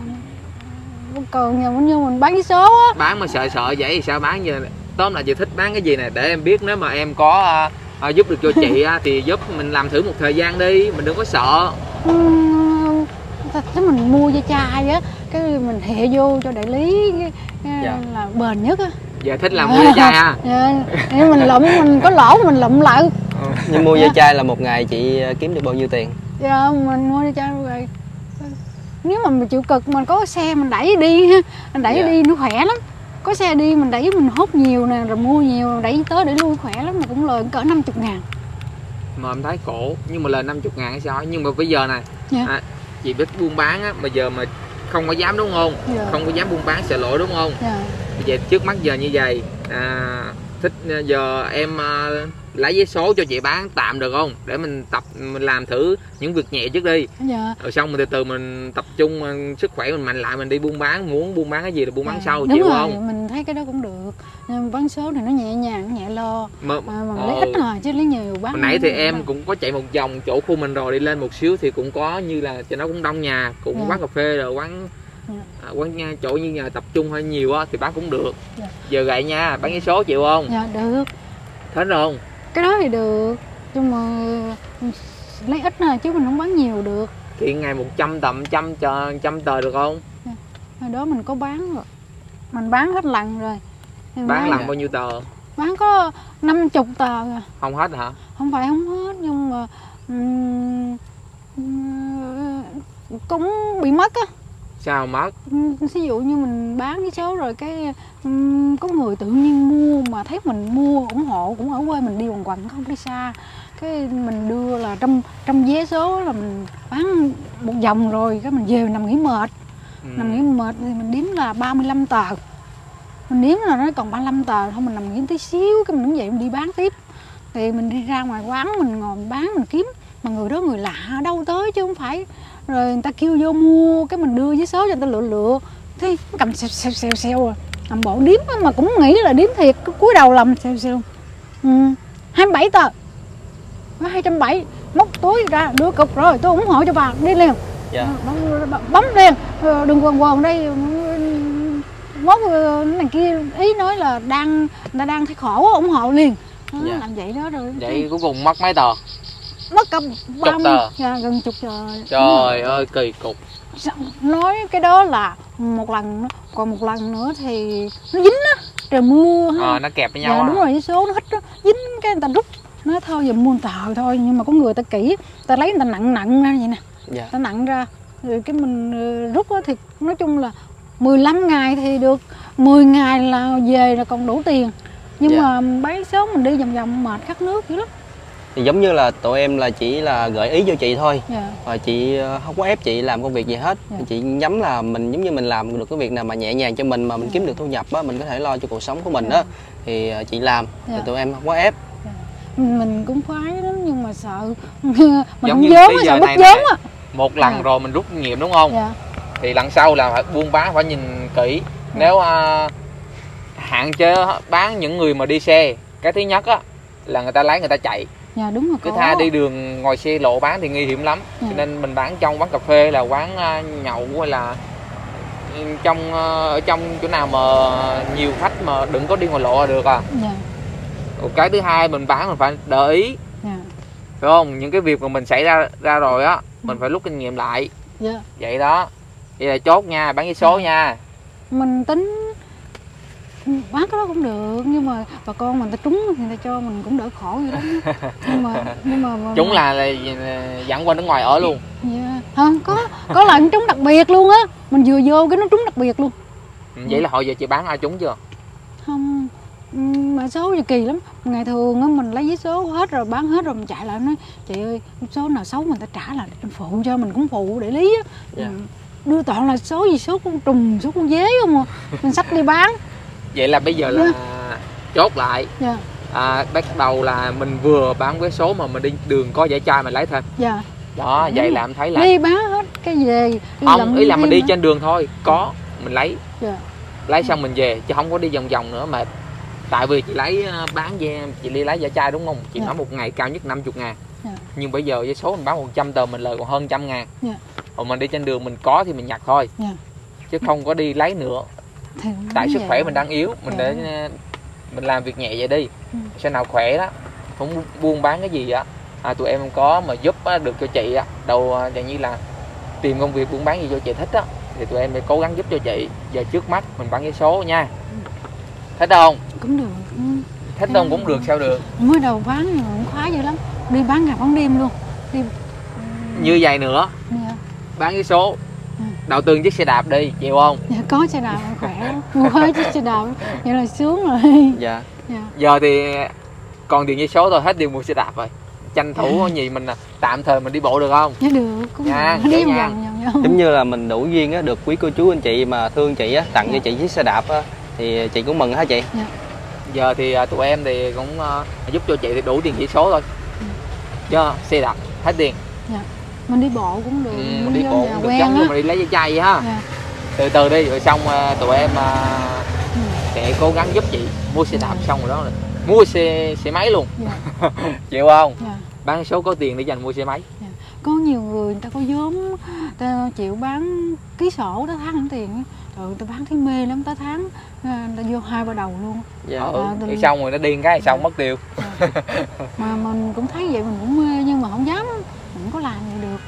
Còn như như mình bán cái số á. Bán mà sợ sợ vậy thì sao bán giờ? Tóm là chị thích bán cái gì nè, để em biết nếu mà em có à, à, giúp được cho chị á, thì giúp mình làm thử một thời gian đi, mình đừng có sợ. Uhm, thế mình mua dây chai á, cái mình hệ vô cho đại lý cái, cái Dạ. là bền nhất á. Giờ thích làm mua dây chai ha. Dạ, để mình lụm, mình có lỗ mình lụm lại. Nhưng mua dây chai là một ngày chị kiếm được bao nhiêu tiền? Dạ, mình mua dây chai rồi. Nếu mà mình chịu cực, mình có xe mình đẩy đi ha, mình đẩy Dạ. đi nó khỏe lắm. Có xe đi mình đẩy mình hốt nhiều nè, rồi mua nhiều, đẩy tới để lui khỏe lắm, mà cũng lời cỡ năm mươi ngàn. Mà em thấy khổ, nhưng mà lời năm mươi ngàn hay sao? Nhưng mà bây giờ này, Dạ. à, chị biết buôn bán á, mà giờ mà không có dám đúng không? Dạ. Không có dám buôn bán sợ lỗi đúng không? Dạ. Bây giờ trước mắt giờ như vậy, à, thích giờ em à, lấy vé số cho chị bán tạm được không? Để mình tập, mình làm thử những việc nhẹ trước đi. Dạ. Rồi xong mình từ từ mình tập trung à, sức khỏe mình mạnh lại, mình đi buôn bán, muốn buôn bán cái gì là buôn bán Dạ, sau, đúng chịu rồi, không? mình thấy cái đó cũng được. Nhưng bán số thì nó nhẹ nhàng, nó nhẹ lo. Mà, Mà, mà lấy ờ, ít rồi chứ lấy nhiều bán. hồi nãy thì nó- em cũng có chạy một vòng chỗ khu mình rồi, đi lên một xíu thì cũng có như là cho nó cũng đông nhà, cũng Dạ. quán cà phê rồi quán Dạ. à, quán nha, chỗ như nhà tập trung hơi nhiều á thì bán cũng được. Dạ. Giờ gậy nha, bán vé số chịu không? Dạ được. Thích không? Cái đó thì được. Nhưng mà lấy ít thôi chứ mình không bán nhiều được. Thì ngày một trăm tầm trăm chờ trăm tờ được không? Hồi đó mình có bán rồi. Mình bán hết lần rồi. Mình Bán bán, lần bao nhiêu tờ? bán có năm mươi tờ à. Không hết hả? Không phải không hết, nhưng mà um, um, cũng bị mất á. Sao mất? Ừm, ví dụ như mình bán cái số rồi cái um, có người tự nhiên mua mà thấy mình mua ủng hộ, cũng ở quê mình đi quần quần không đi xa, cái mình đưa là trong trong vé số là mình bán một vòng rồi cái mình về mình nằm nghỉ mệt. Ừ. Nằm nghỉ mệt thì mình đếm là ba mươi lăm tờ, mình đếm là nó còn ba mươi lăm tờ thôi, mình nằm nghỉ tí xíu cái mình đứng dậy mình đi bán tiếp. Thì mình đi ra ngoài quán mình ngồi mình bán mình kiếm, mà người đó người lạ đâu tới chứ không phải rồi người ta kêu vô mua, cái mình đưa với số cho người ta lựa lựa, thế cầm xèo xèo xèo xèo à, làm bộ điếm mà cũng nghĩ là điếm thiệt, cái cúi đầu lầm xèo xèo. Ừ, hai mươi bảy tờ, có hai trăm bảy, móc túi ra đưa cục rồi tôi ủng hộ cho bà đi liền. Dạ. Bấm, bấm liền, đừng quần quần đây mốt này kia, ý nói là đang người ta đang thấy khổ ủng hộ liền. Đó, Dạ. làm vậy đó rồi Vậy cuối cùng mất mấy tờ? mất cả ba mươi, tờ. dạ, gần chục tờ. Trời ơi kỳ cục. Nói cái đó là một lần nữa. Còn một lần nữa thì nó dính á, trời mưa ha. Ờ, nó kẹp với nhau Dạ, á. đúng rồi, với số nó hít đó, dính cái người ta rút, nói thôi giờ mua một tờ thôi, nhưng mà có người ta kỹ, người ta lấy người ta nặng nặng ra vậy nè, Dạ. ta nặng ra rồi cái mình ờ, rút đó, thì nói chung là mười lăm ngày thì được, mười ngày là về là còn đủ tiền. Nhưng Dạ. mà bán số mình đi vòng vòng mệt khát nước dữ lắm. Thì giống như là tụi em là chỉ là gợi ý cho chị thôi. Dạ. Và chị không có ép chị làm công việc gì hết. Dạ. Chị nhắm là mình giống như mình làm được cái việc nào mà nhẹ nhàng cho mình mà mình kiếm được thu nhập á, mình có thể lo cho cuộc sống của mình Dạ. á, thì chị làm. Dạ. Thì tụi em không có ép. Mình cũng khoái lắm nhưng mà sợ mình Giống không như vốn bây á, giờ sợ mất này vốn nè. á. Một lần Dạ. rồi mình rút kinh nghiệm đúng không? Dạ. Thì lần sau là phải buôn bán phải nhìn kỹ. Nếu à, hạn chế bán những người mà đi xe, cái thứ nhất á là người ta lấy người ta chạy, Dạ đúng rồi, cứ có. tha đi đường ngồi xe lộ bán thì nguy hiểm lắm. Dạ. Cho nên mình bán trong quán cà phê là quán à, nhậu hay là trong à, ở trong chỗ nào mà nhiều khách mà đừng có đi ngoài lộ là được à. Dạ. Một cái thứ hai mình bán mình phải để ý, Dạ. phải không? Những cái việc mà mình xảy ra ra rồi á mình phải rút kinh nghiệm lại. Dạ. Vậy đó. Vậy là chốt nha, bán vé số nha. Mình tính bán cái đó cũng được, nhưng mà bà con mình ta trúng thì ta cho mình cũng đỡ khổ vậy đó. nhưng mà nhưng mà, mà Chúng là, là dẫn qua nước ngoài ở luôn. Yeah. Không, có có lần trúng đặc biệt luôn á, mình vừa vô cái nó trúng đặc biệt luôn. Vậy là hồi giờ chị bán ai trúng chưa? Không, mà số giờ kỳ lắm. Ngày thường á mình lấy giấy số hết rồi, bán hết rồi mình chạy lại nói chị ơi số nào xấu mình ta trả lại phụ cho, mình cũng phụ để lý á. Yeah. Đưa toàn là số gì số con trùng, số con dế không à. Mình xách đi bán. Vậy là bây giờ là yeah. chốt lại. Yeah. À, bắt đầu là mình vừa bán vé số mà mình đi đường có giải trai mình lấy thêm. Dạ. Yeah. Đó, yeah. Vậy là em thấy là đi bán hết cái về. Đi không, ý là mình đi đó. trên đường thôi, có mình lấy. Yeah. Lấy xong mình về chứ không có đi vòng vòng nữa mệt. Tại vì chị lấy bán về chị đi lấy giải trai đúng không? Chị yeah. nói một ngày cao nhất năm mươi ngàn. Yeah. Nhưng bây giờ với số mình bán một trăm tờ mình lời còn hơn trăm ngàn. Yeah. Còn mình đi trên đường mình có thì mình nhặt thôi. Yeah. Chứ không có đi lấy nữa. Thì tại sức khỏe mình đang yếu, mình yeah. để mình làm việc nhẹ vậy đi. Ừ. Sau nào khỏe đó, không buôn bán cái gì á, à, tụi em không có mà giúp á, được cho chị á, đâu dạng như là tìm công việc buôn bán gì cho chị thích á, thì tụi em phải cố gắng giúp cho chị. Giờ trước mắt mình bán vé số nha. Ừ. Thích không? Cũng được. Ừ. Thích không cũng được, sao được? Mới đầu bán thì cũng khoái dữ lắm, đi bán ngày bán đêm luôn. Đi... Như vậy nữa. Yeah. Bán vé số. Ừ. Đầu tư chiếc xe đạp đi, chịu không? Dạ, có xe đạp khỏe lắm, mua hết chiếc xe đạp, vậy là sướng rồi. Dạ. Dạ. Giờ thì còn tiền vé số thôi, hết tiền mua xe đạp rồi. Tranh thủ yeah. gì mình tạm thời mình đi bộ được không? Dạ được, cũng nha, đi nha. Giống như là mình đủ duyên á, được quý cô chú anh chị mà thương chị á, tặng dạ. cho chị chiếc xe đạp á, thì chị cũng mừng hả chị? Dạ. Giờ thì tụi em thì cũng uh, giúp cho chị thì đủ tiền vé số thôi. Ừ. Chứ xe đạp hết tiền. Dạ. Mình đi bộ cũng được. Ừ, mình đi bộ cũng được, giống như mình đi lấy dây chai vậy ha. Dạ. Từ từ đi, rồi xong uh, tụi em uh, ừ. sẽ cố gắng giúp chị mua xe đạp. Dạ. Xong rồi đó mua xe xe máy luôn. Dạ. Chịu không? Dạ. Bán số có tiền để dành mua xe máy. Dạ. Có nhiều người người ta có vốn, ta chịu bán ký sổ tới tháng tiền. Trời, người ta bán thấy mê lắm, tới tháng người ta vô hai ba đầu luôn. Dạ. Ừ. À, thì xong rồi nó điên cái xong mất tiêu. Dạ. Mà mình cũng thấy vậy mình cũng mê nhưng mà không dám, mình không có làm vậy được.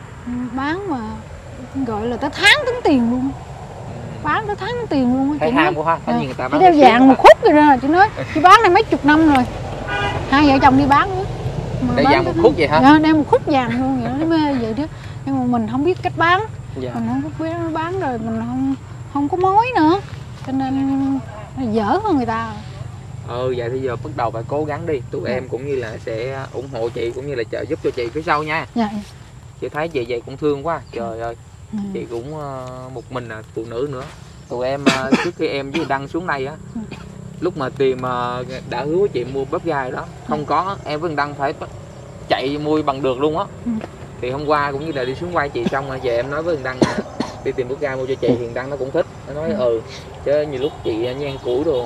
Bán mà gọi là tới tháng tính tiền luôn. Bán tới tháng tính tiền luôn. Thấy ham quá ha, thấy nhìn người ta bán đeo vàng một khúc rồi ra, chị nói chị bán này mấy chục năm rồi. Hai vợ chồng đi bán nữa. Đeo vàng một khúc vậy hả? Dạ, đeo một khúc vàng luôn vậy, nó mê vậy đó. Nhưng mà mình không biết cách bán. Dạ. Mình không có biết nó bán rồi mình không không có mối nữa. Cho nên dở hơn người ta. Ừ, vậy thì giờ bắt đầu phải cố gắng đi. Tụi dạ. em cũng như là sẽ ủng hộ chị cũng như là trợ giúp cho chị phía sau nha. Dạ. Chị thấy chị vậy cũng thương quá. Trời ơi. Ừ. Chị cũng uh, một mình là phụ nữ nữa. Tụi em uh, trước khi em với Đăng xuống đây á, ừ. lúc mà tìm uh, đã hứa chị mua bắp gai đó, không ừ. có, em với Đăng phải chạy mua bằng được luôn á. Ừ. Thì hôm qua cũng như là đi xuống quay chị xong rồi về em nói với Đăng là đi tìm bắp gai mua cho chị, thì Đăng nó cũng thích. Nó nói ừ, chứ nhiều lúc chị nhang củi đồ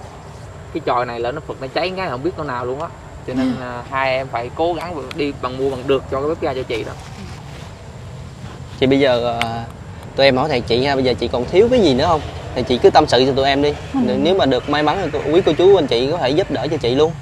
cái chòi này là nó phật nó cháy cái không biết con nào luôn á. Cho nên uh, hai em phải cố gắng đi bằng mua bằng được cho cái bắp gai cho chị đó. Thì bây giờ uh, tụi em hỏi thầy chị ha, bây giờ chị còn thiếu cái gì nữa không? Thì chị cứ tâm sự cho tụi em đi. Ừ. Nếu mà được may mắn thì quý cô chú anh chị có thể giúp đỡ cho chị luôn.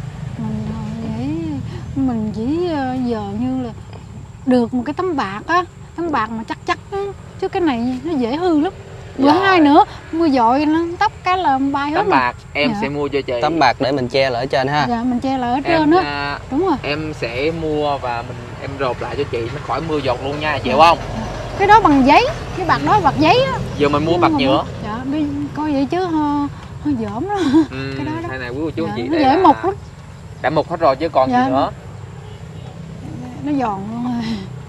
Mình, mình chỉ uh, giờ như là được một cái tấm bạc á, tấm bạc mà chắc chắc á, chứ cái này nó dễ hư lắm. Bữa dạ. hai nữa mưa dội nó tóc cái là bay hết. Tấm bạc em dạ. sẽ mua cho chị. Tấm bạc để mình che lại ở trên ha. Dạ mình che lại ở trên á. Uh, đúng rồi. Em sẽ mua và mình em rột lại cho chị nó khỏi mưa dột luôn nha, chịu dạ. không? Cái đó bằng giấy, cái bạc đó bạc giấy á. Giờ mình mua bạc nhựa. Dạ đi coi vậy chứ hơi hơi dởm đó. Ừ, cái đó đó. Này này quý cô chú dạ, chị nó dễ là... mục lắm. Đã mục hết rồi chứ còn dạ. gì nữa. Nó giòn luôn rồi.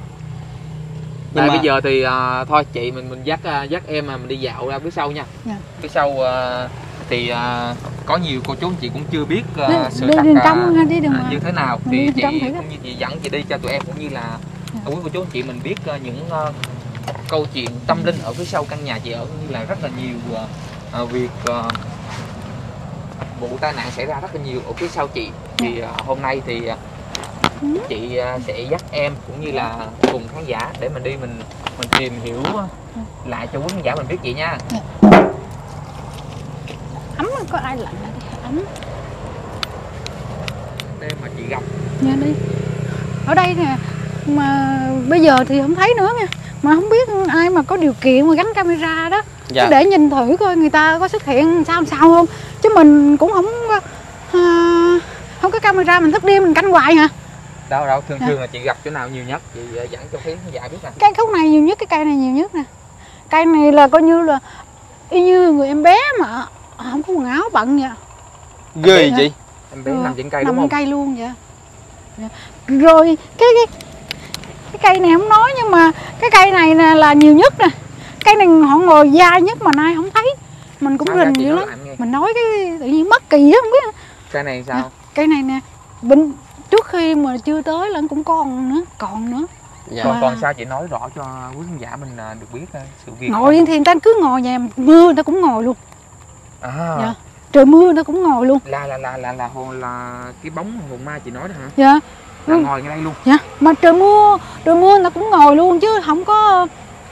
Tại mà... bây giờ thì uh, thôi chị mình mình dắt uh, dắt em mà mình đi dạo ra phía sau nha. Dạ. Phía sau uh, thì uh, có nhiều cô chú anh chị cũng chưa biết uh, đi, sự đi thật đường trong, đi đường uh, như thế nào thì chị cũng như chị dẫn chị đi cho tụi em cũng như là dạ. quý cô chú anh chị mình biết uh, những uh, câu chuyện tâm linh ở phía sau căn nhà chị ở, như là rất là nhiều uh, uh, việc uh, vụ tai nạn xảy ra rất là nhiều ở phía sau chị. Thì uh, hôm nay thì uh, chị sẽ dắt em cũng như là cùng khán giả để mình đi mình mình tìm hiểu lại cho quý khán giả mình biết chị nha. Ấm có ai lạnh lại đi ấm. Đây mà chị gặp. Nha đi. Ở đây nè mà bây giờ thì không thấy nữa nha. Mà không biết ai mà có điều kiện mà gắn camera đó Dạ. để nhìn thử coi người ta có xuất hiện sao sao không, chứ mình cũng không à, không có camera mình thức đêm mình canh hoài hả. Đâu đâu thường Dạ. thường là chị gặp chỗ nào nhiều nhất, chị dẫn cho khán giả biết nè. Cái khúc này nhiều nhất, cái cây này nhiều nhất nè. Cây này là coi như là y như người em bé mà không có quần áo bận vậy. Ghê vậy chị. Em bé Ừ, nằm trên cây nằm đúng không? trên cây luôn vậy. Dạ. Rồi cái cái cái cây này không nói, nhưng mà cái cây này nè là nhiều nhất nè. Cây này họ ngồi dai nhất mà nay không thấy. Mình cũng Sao ra rình chị dữ nói lắm. lại em nghe. Mình nói cái tự nhiên mất kỳ á, không biết. Cây này sao? Dạ. Cây này nè, bên trước khi mà chưa tới là cũng còn nữa, còn nữa. Dạ. Còn, Mà- còn sao chị nói rõ cho quý khán giả mình à, được biết à, sự việc. Ngồi thì người ta cứ ngồi nhà mưa người ta cũng ngồi luôn. À, Dạ. Trời mưa người ta cũng ngồi luôn. là là là là là hồn là cái bóng hồn ma chị nói đó hả? Dạ. Là Ừ. ngồi ngay đây luôn. Dạ, mà trời mưa, trời mưa người ta cũng ngồi luôn chứ không có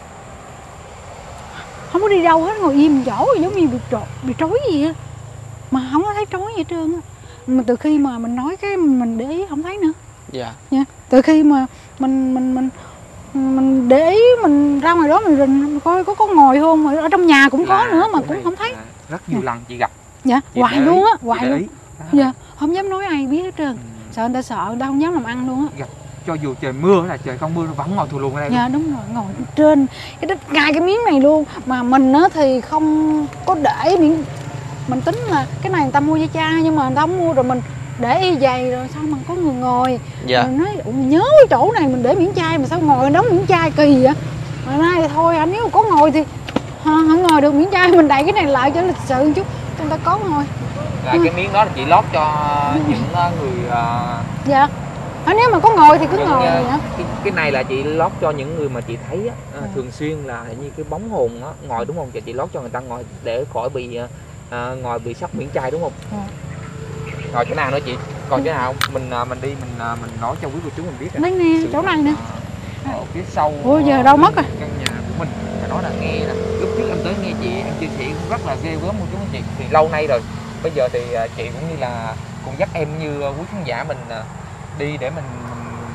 không có đi đâu hết, ngồi im chỗ giống như bị trộn, bị trói gì á. Mà không có thấy trói gì hết trơn á. Mà từ khi mà mình nói cái mình để ý không thấy nữa. Dạ. Nha. Từ khi mà mình mình mình mình để ý mình ra ngoài đó mình rình coi có có ngồi không, mà ở trong nhà cũng có Là nữa mà chỗ cũng này không thấy. là rất nhiều Dạ. lần chị gặp. Dạ, Chị hoài để ý, luôn á, chị hoài để luôn. ý. Đó. Dạ, không dám nói ai biết hết trơn. Ừ. Sợ người ta sợ, người ta không dám làm ăn luôn á. Cho dù trời mưa hay là trời không mưa nó vẫn ngồi thù luồng ở đây. Dạ đúng rồi, ngồi trên cái đất ngay cái miếng này luôn. Mà mình á thì không có để miếng, mình tính là cái này người ta mua dây chai nhưng mà người ta không mua rồi mình để y giày rồi sao mà có người ngồi. Dạ. Rồi nói "Ủa, mình nhớ cái chỗ này mình để miếng chai mà sao ngồi đóng miếng chai kỳ vậy." Mà nay thôi anh nếu mà có ngồi thì ha, không ngồi được miếng chai mình đẩy cái này lại cho lịch sự một chút cho người ta có ngồi. Là cái miếng đó là chị lót cho những ờ, người ờ, Dạ. À, nếu mà có ngồi thì cứ những, ngồi ờ, vậy. cái, cái này là chị lót cho những người mà chị thấy á, ờ, Ừ. thường xuyên là như cái bóng hồn á ngồi đúng không? Chị chị lót cho người ta ngồi để khỏi bị ờ, ờ, ngồi bị sốc miếng chai đúng không? Ừ. Rồi chỗ nào nữa chị? Còn chỗ nào không? Mình ờ, mình đi mình ờ, mình nói cho quý cô chú mình biết. Đây nè, chỗ này nè. Ờ, ở phía sau. Ủa, giờ đâu mất rồi? Căn nhà của mình. Phải nói là nghe nè, lúc trước em tới nghe chị em chia sẻ cũng rất là ghê gớm một chú anh chị. Thì lâu nay rồi. Bây giờ thì ờ, chị cũng như là cùng dắt em như ờ, quý khán giả mình ờ, đi để mình, mình,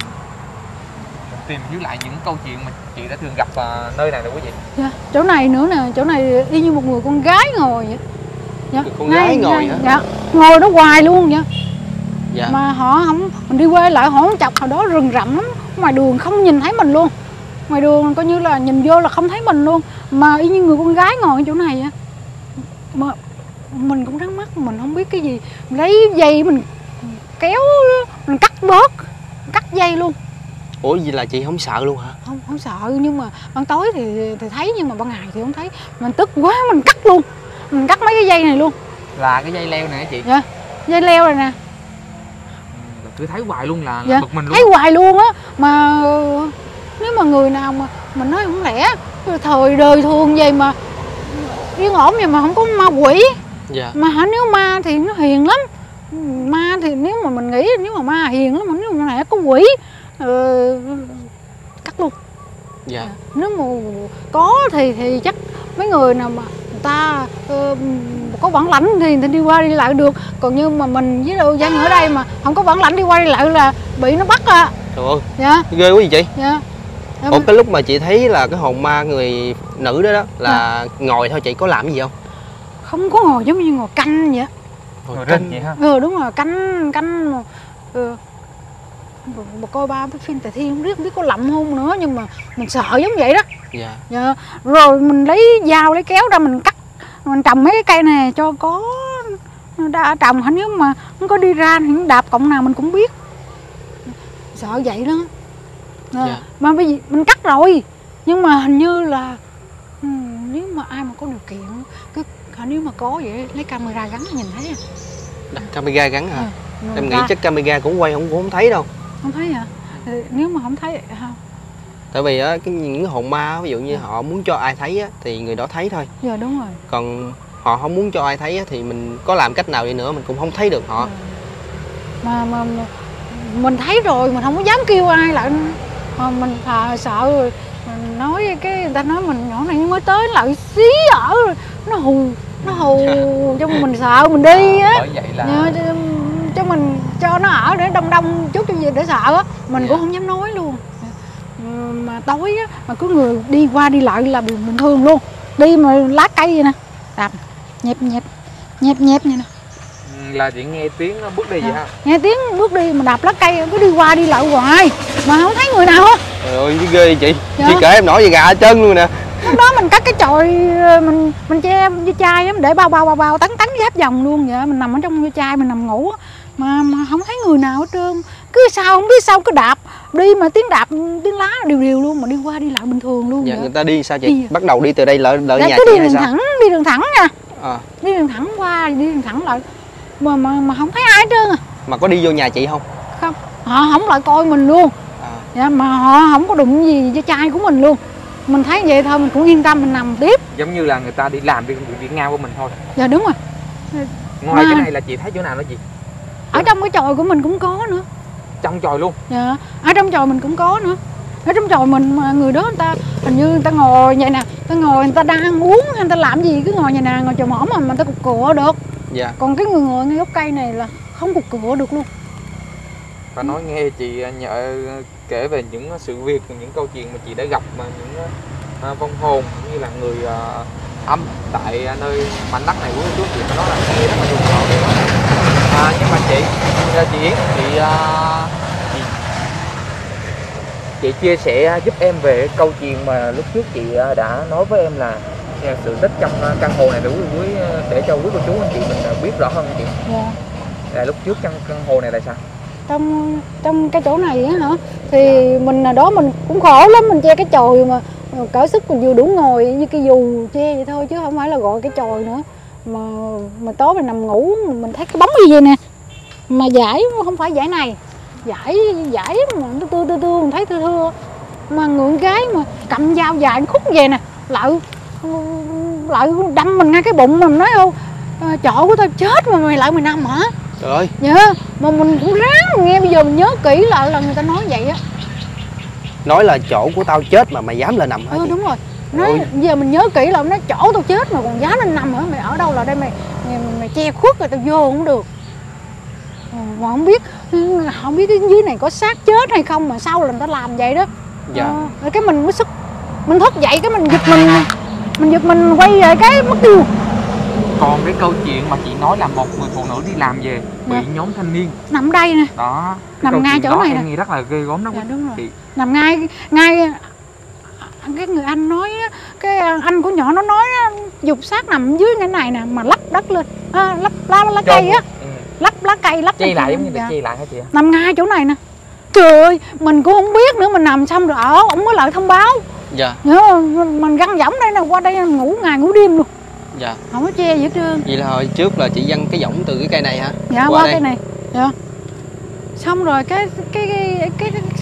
mình tìm hiểu lại những câu chuyện mà chị đã thường gặp ờ, nơi này nè quý vị. Dạ, chỗ này nữa nè, chỗ này y như một người con gái ngồi vậy. Dạ. Người con gái ngồi ngay, hả? Dạ, ngồi đó hoài luôn vậy. Dạ. Mà họ không, mình đi qua lại họ không chọc, hồi đó rừng rậm lắm, ngoài đường không nhìn thấy mình luôn. Ngoài đường coi như là nhìn vô là không thấy mình luôn, mà y như người con gái ngồi ở chỗ này á. Mà mình cũng thắc mắc, mình không biết cái gì, mình lấy dây mình kéo, mình cắt bớt, cắt dây luôn. Ủa vậy là chị không sợ luôn hả? Không, không sợ, nhưng mà ban tối thì thì thấy, nhưng mà ban ngày thì không thấy. Mình tức quá mình cắt luôn, mình cắt mấy cái dây này luôn. Là cái dây leo này hả chị? Dạ, dây leo này nè. Ừ, cứ thấy hoài luôn là, là Dạ, bực mình luôn. thấy hoài luôn á. Mà nếu mà người nào mà mình nói không lẽ thời đời thường vậy mà yên ổn vậy mà không có ma quỷ. Dạ. Mà hả, nếu ma thì nó hiền lắm. Ma thì nếu mà mình nghĩ nếu mà ma hiền lắm, mà nếu mà này có quỷ ờ, cắt luôn. Dạ. Nếu mà có thì thì chắc mấy người nào mà người ta ờ, có bản lãnh thì, thì đi qua đi lại được. Còn như mà mình với đâu dân ở đây mà không có bản lãnh đi qua đi lại là bị nó bắt à. Trời ơi, Dạ, ghê quá vậy chị. dạ. Dạ, Ủa cái lúc mà chị thấy là cái hồn ma người nữ đó đó là ngồi thôi, chị có làm gì không? không có ngồi giống như ngồi canh vậy. Ngồi rình vậy ha. Ừ đúng rồi, canh canh mà, ừ. Mà coi ba cái phim Tề Thiên không biết không biết có lậm không nữa, nhưng mà mình sợ giống vậy đó. Dạ. Dạ. Rồi mình lấy dao lấy kéo ra mình cắt, mình trồng mấy cái cây này cho có đã trồng hả, nếu mà không có đi ra thì đạp cọng nào mình cũng biết. Sợ vậy đó. Dạ. Dạ. Mà bây giờ mình cắt rồi, nhưng mà hình như là ừ, nếu mà ai mà có điều kiện cứ nếu mà có vậy lấy camera gắn nhìn thấy à. Đặt camera gắn hả? Ừ, Em nghĩ ta- chắc camera cũng quay không cũng không thấy đâu. không thấy hả? Ừ, nếu mà không thấy không. Tại vì á cái những hồn ma ví dụ như họ muốn cho ai thấy á thì người đó thấy thôi. Giờ đúng rồi. Còn họ không muốn cho ai thấy á thì mình có làm cách nào đi nữa mình cũng không thấy được họ. Ừ. Mà, mà, mà mình thấy rồi mình không có dám kêu ai lại, mà mình thà sợ rồi mình nói cái người ta nói mình nhỏ này mới tới lại xí ở rồi nó hù nó hù cho mình sợ mình đi á. Bởi vậy là Nhờ, cho, cho mình cho nó ở để đông đông chút cho gì để sợ á, mình Dạ. cũng không dám nói luôn. Ừ, mà tối á mà có người đi qua đi lại là bình bình thường luôn, đi mà lá cây vậy nè, đạp nhẹp nhẹp nhẹp nhẹp vậy nè. Ừ, là chị nghe tiếng nó bước đi vậy ha? Nghe tiếng bước đi mà đạp lá cây cứ đi qua đi lại hoài mà không thấy người nào hết. Trời ơi cái ghê vậy chị. Dạ. Chị kể em nổi về gà hết trơn luôn nè. Lúc đó mình cắt cái chòi, mình mình che vô chai á, mình để bao bao bao bao tắn tắn giáp vòng luôn vậy, mình nằm ở trong vô chai mình nằm ngủ mà mà không thấy người nào hết trơn. Cứ sao không biết sao cứ đạp đi mà tiếng đạp tiếng lá đều đều luôn mà đi qua đi lại bình thường luôn. Dạ, vậy. người ta đi sao chị? Đi. Bắt đầu đi từ đây lỡ lỡ Dạ, nhà cứ chị đi hay đường sao? thẳng, đi đường thẳng nha. À. Đi đường thẳng qua, đi đường thẳng lại mà mà mà không thấy ai hết trơn à. Mà có đi vô nhà chị không? Không, họ không lại coi mình luôn. À. Dạ, mà họ không có đụng gì với chai của mình luôn. Mình thấy vậy thôi mình cũng yên tâm mình nằm tiếp. Giống như là người ta đi làm đi việc ngang của mình thôi. Dạ đúng rồi. Ngoài Mà- cái này là chị thấy chỗ nào đó chị? Ở trong cái chòi của mình cũng có nữa. Trong chòi luôn. Dạ, ở trong chòi mình cũng có nữa. Ở trong chòi mình mà người đó người ta hình như người ta ngồi vậy nè, người ta ngồi người ta đang ăn uống hay người ta làm gì cứ ngồi vậy nè, ngồi chòi mõm mà người ta cục cửa được. Dạ. Còn cái người ngồi ngay gốc cây này là không cục cửa được luôn. Và nói nghe chị nhờ kể về những sự việc, những câu chuyện mà chị đã gặp mà những uh, vong hồn cũng như là người uh, âm tại nơi mảnh đất này của chú chị phải nói là nghe rất là rùng rợn luôn á. À, nhưng mà chị chị Yến chị, uh, chị chị chia sẻ giúp em về cái câu chuyện mà lúc trước chị uh, đã nói với em là uh, sự tích trong uh, căn hộ này để quý, quý để cho quý cô chú anh chị mình uh, biết rõ hơn chị. Dạ. Là lúc trước căn căn hộ này là sao? Trong trong cái chỗ này á hả, thì mình là đó mình cũng khổ lắm, mình che cái chòi mà cỡ sức mình vừa đủ ngồi như cái dù che vậy thôi chứ không phải là gọi cái chòi nữa. Mà mà tối mình nằm ngủ mình thấy cái bóng gì vậy nè, mà giải không phải giải này, giải giải mà nó tưa tưa tưa mình thấy thưa thưa, mà người gái mà cầm dao dài khúc về nè, lại lại đâm mình ngay cái bụng, mình nói không chỗ của tao chết mà mày lại mày nằm hả? Trời ơi. Dạ, mà mình cũng ráng nghe, bây giờ mình nhớ kỹ lại là người ta nói vậy á. Nói là chỗ của tao chết mà mày dám lên nằm hả Ừ chị? đúng rồi. Nói Ôi. bây giờ mình nhớ kỹ là nó chỗ tao chết mà còn dám lên nằm hả? Mày ở đâu là đây mày mày, mày, mày che khuất rồi tao vô không được. Ừ, mà không biết không biết cái dưới này có xác chết hay không mà sao là người ta làm vậy đó. Dạ. Ờ, rồi cái mình mới sức mình thức dậy cái mình giật mình mình giật mình quay về cái mất tiêu. Còn cái câu chuyện mà chị nói là một người phụ nữ đi làm về bị Dạ. nhóm thanh niên Nằm đây nè. đó, cái Nằm câu ngay chuyện chỗ đó này em nè. nghe rất là ghê gớm đó. Dạ đúng rồi. Chị. Nằm ngay ngay cái người anh nói á, cái anh của nhỏ nó nói á, dục xác nằm dưới cái này nè mà lắp đất lên à, lắp lá lá cây á, Ừ. lắp lá cây lắp Chay lên lại trên- giống như là dạ. chay lại hả chị? Nằm ngay chỗ này nè. Trời ơi mình cũng không biết nữa, mình nằm xong rồi ở ổng mới lại thông báo. Dạ. Nhớ mình, mình găng võng đây nè, qua đây ngủ ngày ngủ đêm luôn, Dạ. không có che gì hết trơn. Vậy là hồi trước là chị văng cái võng từ cái cây này hả? Dạ Qua qua đây. cái này. Dạ. Xong rồi cái cái cái cái, cái,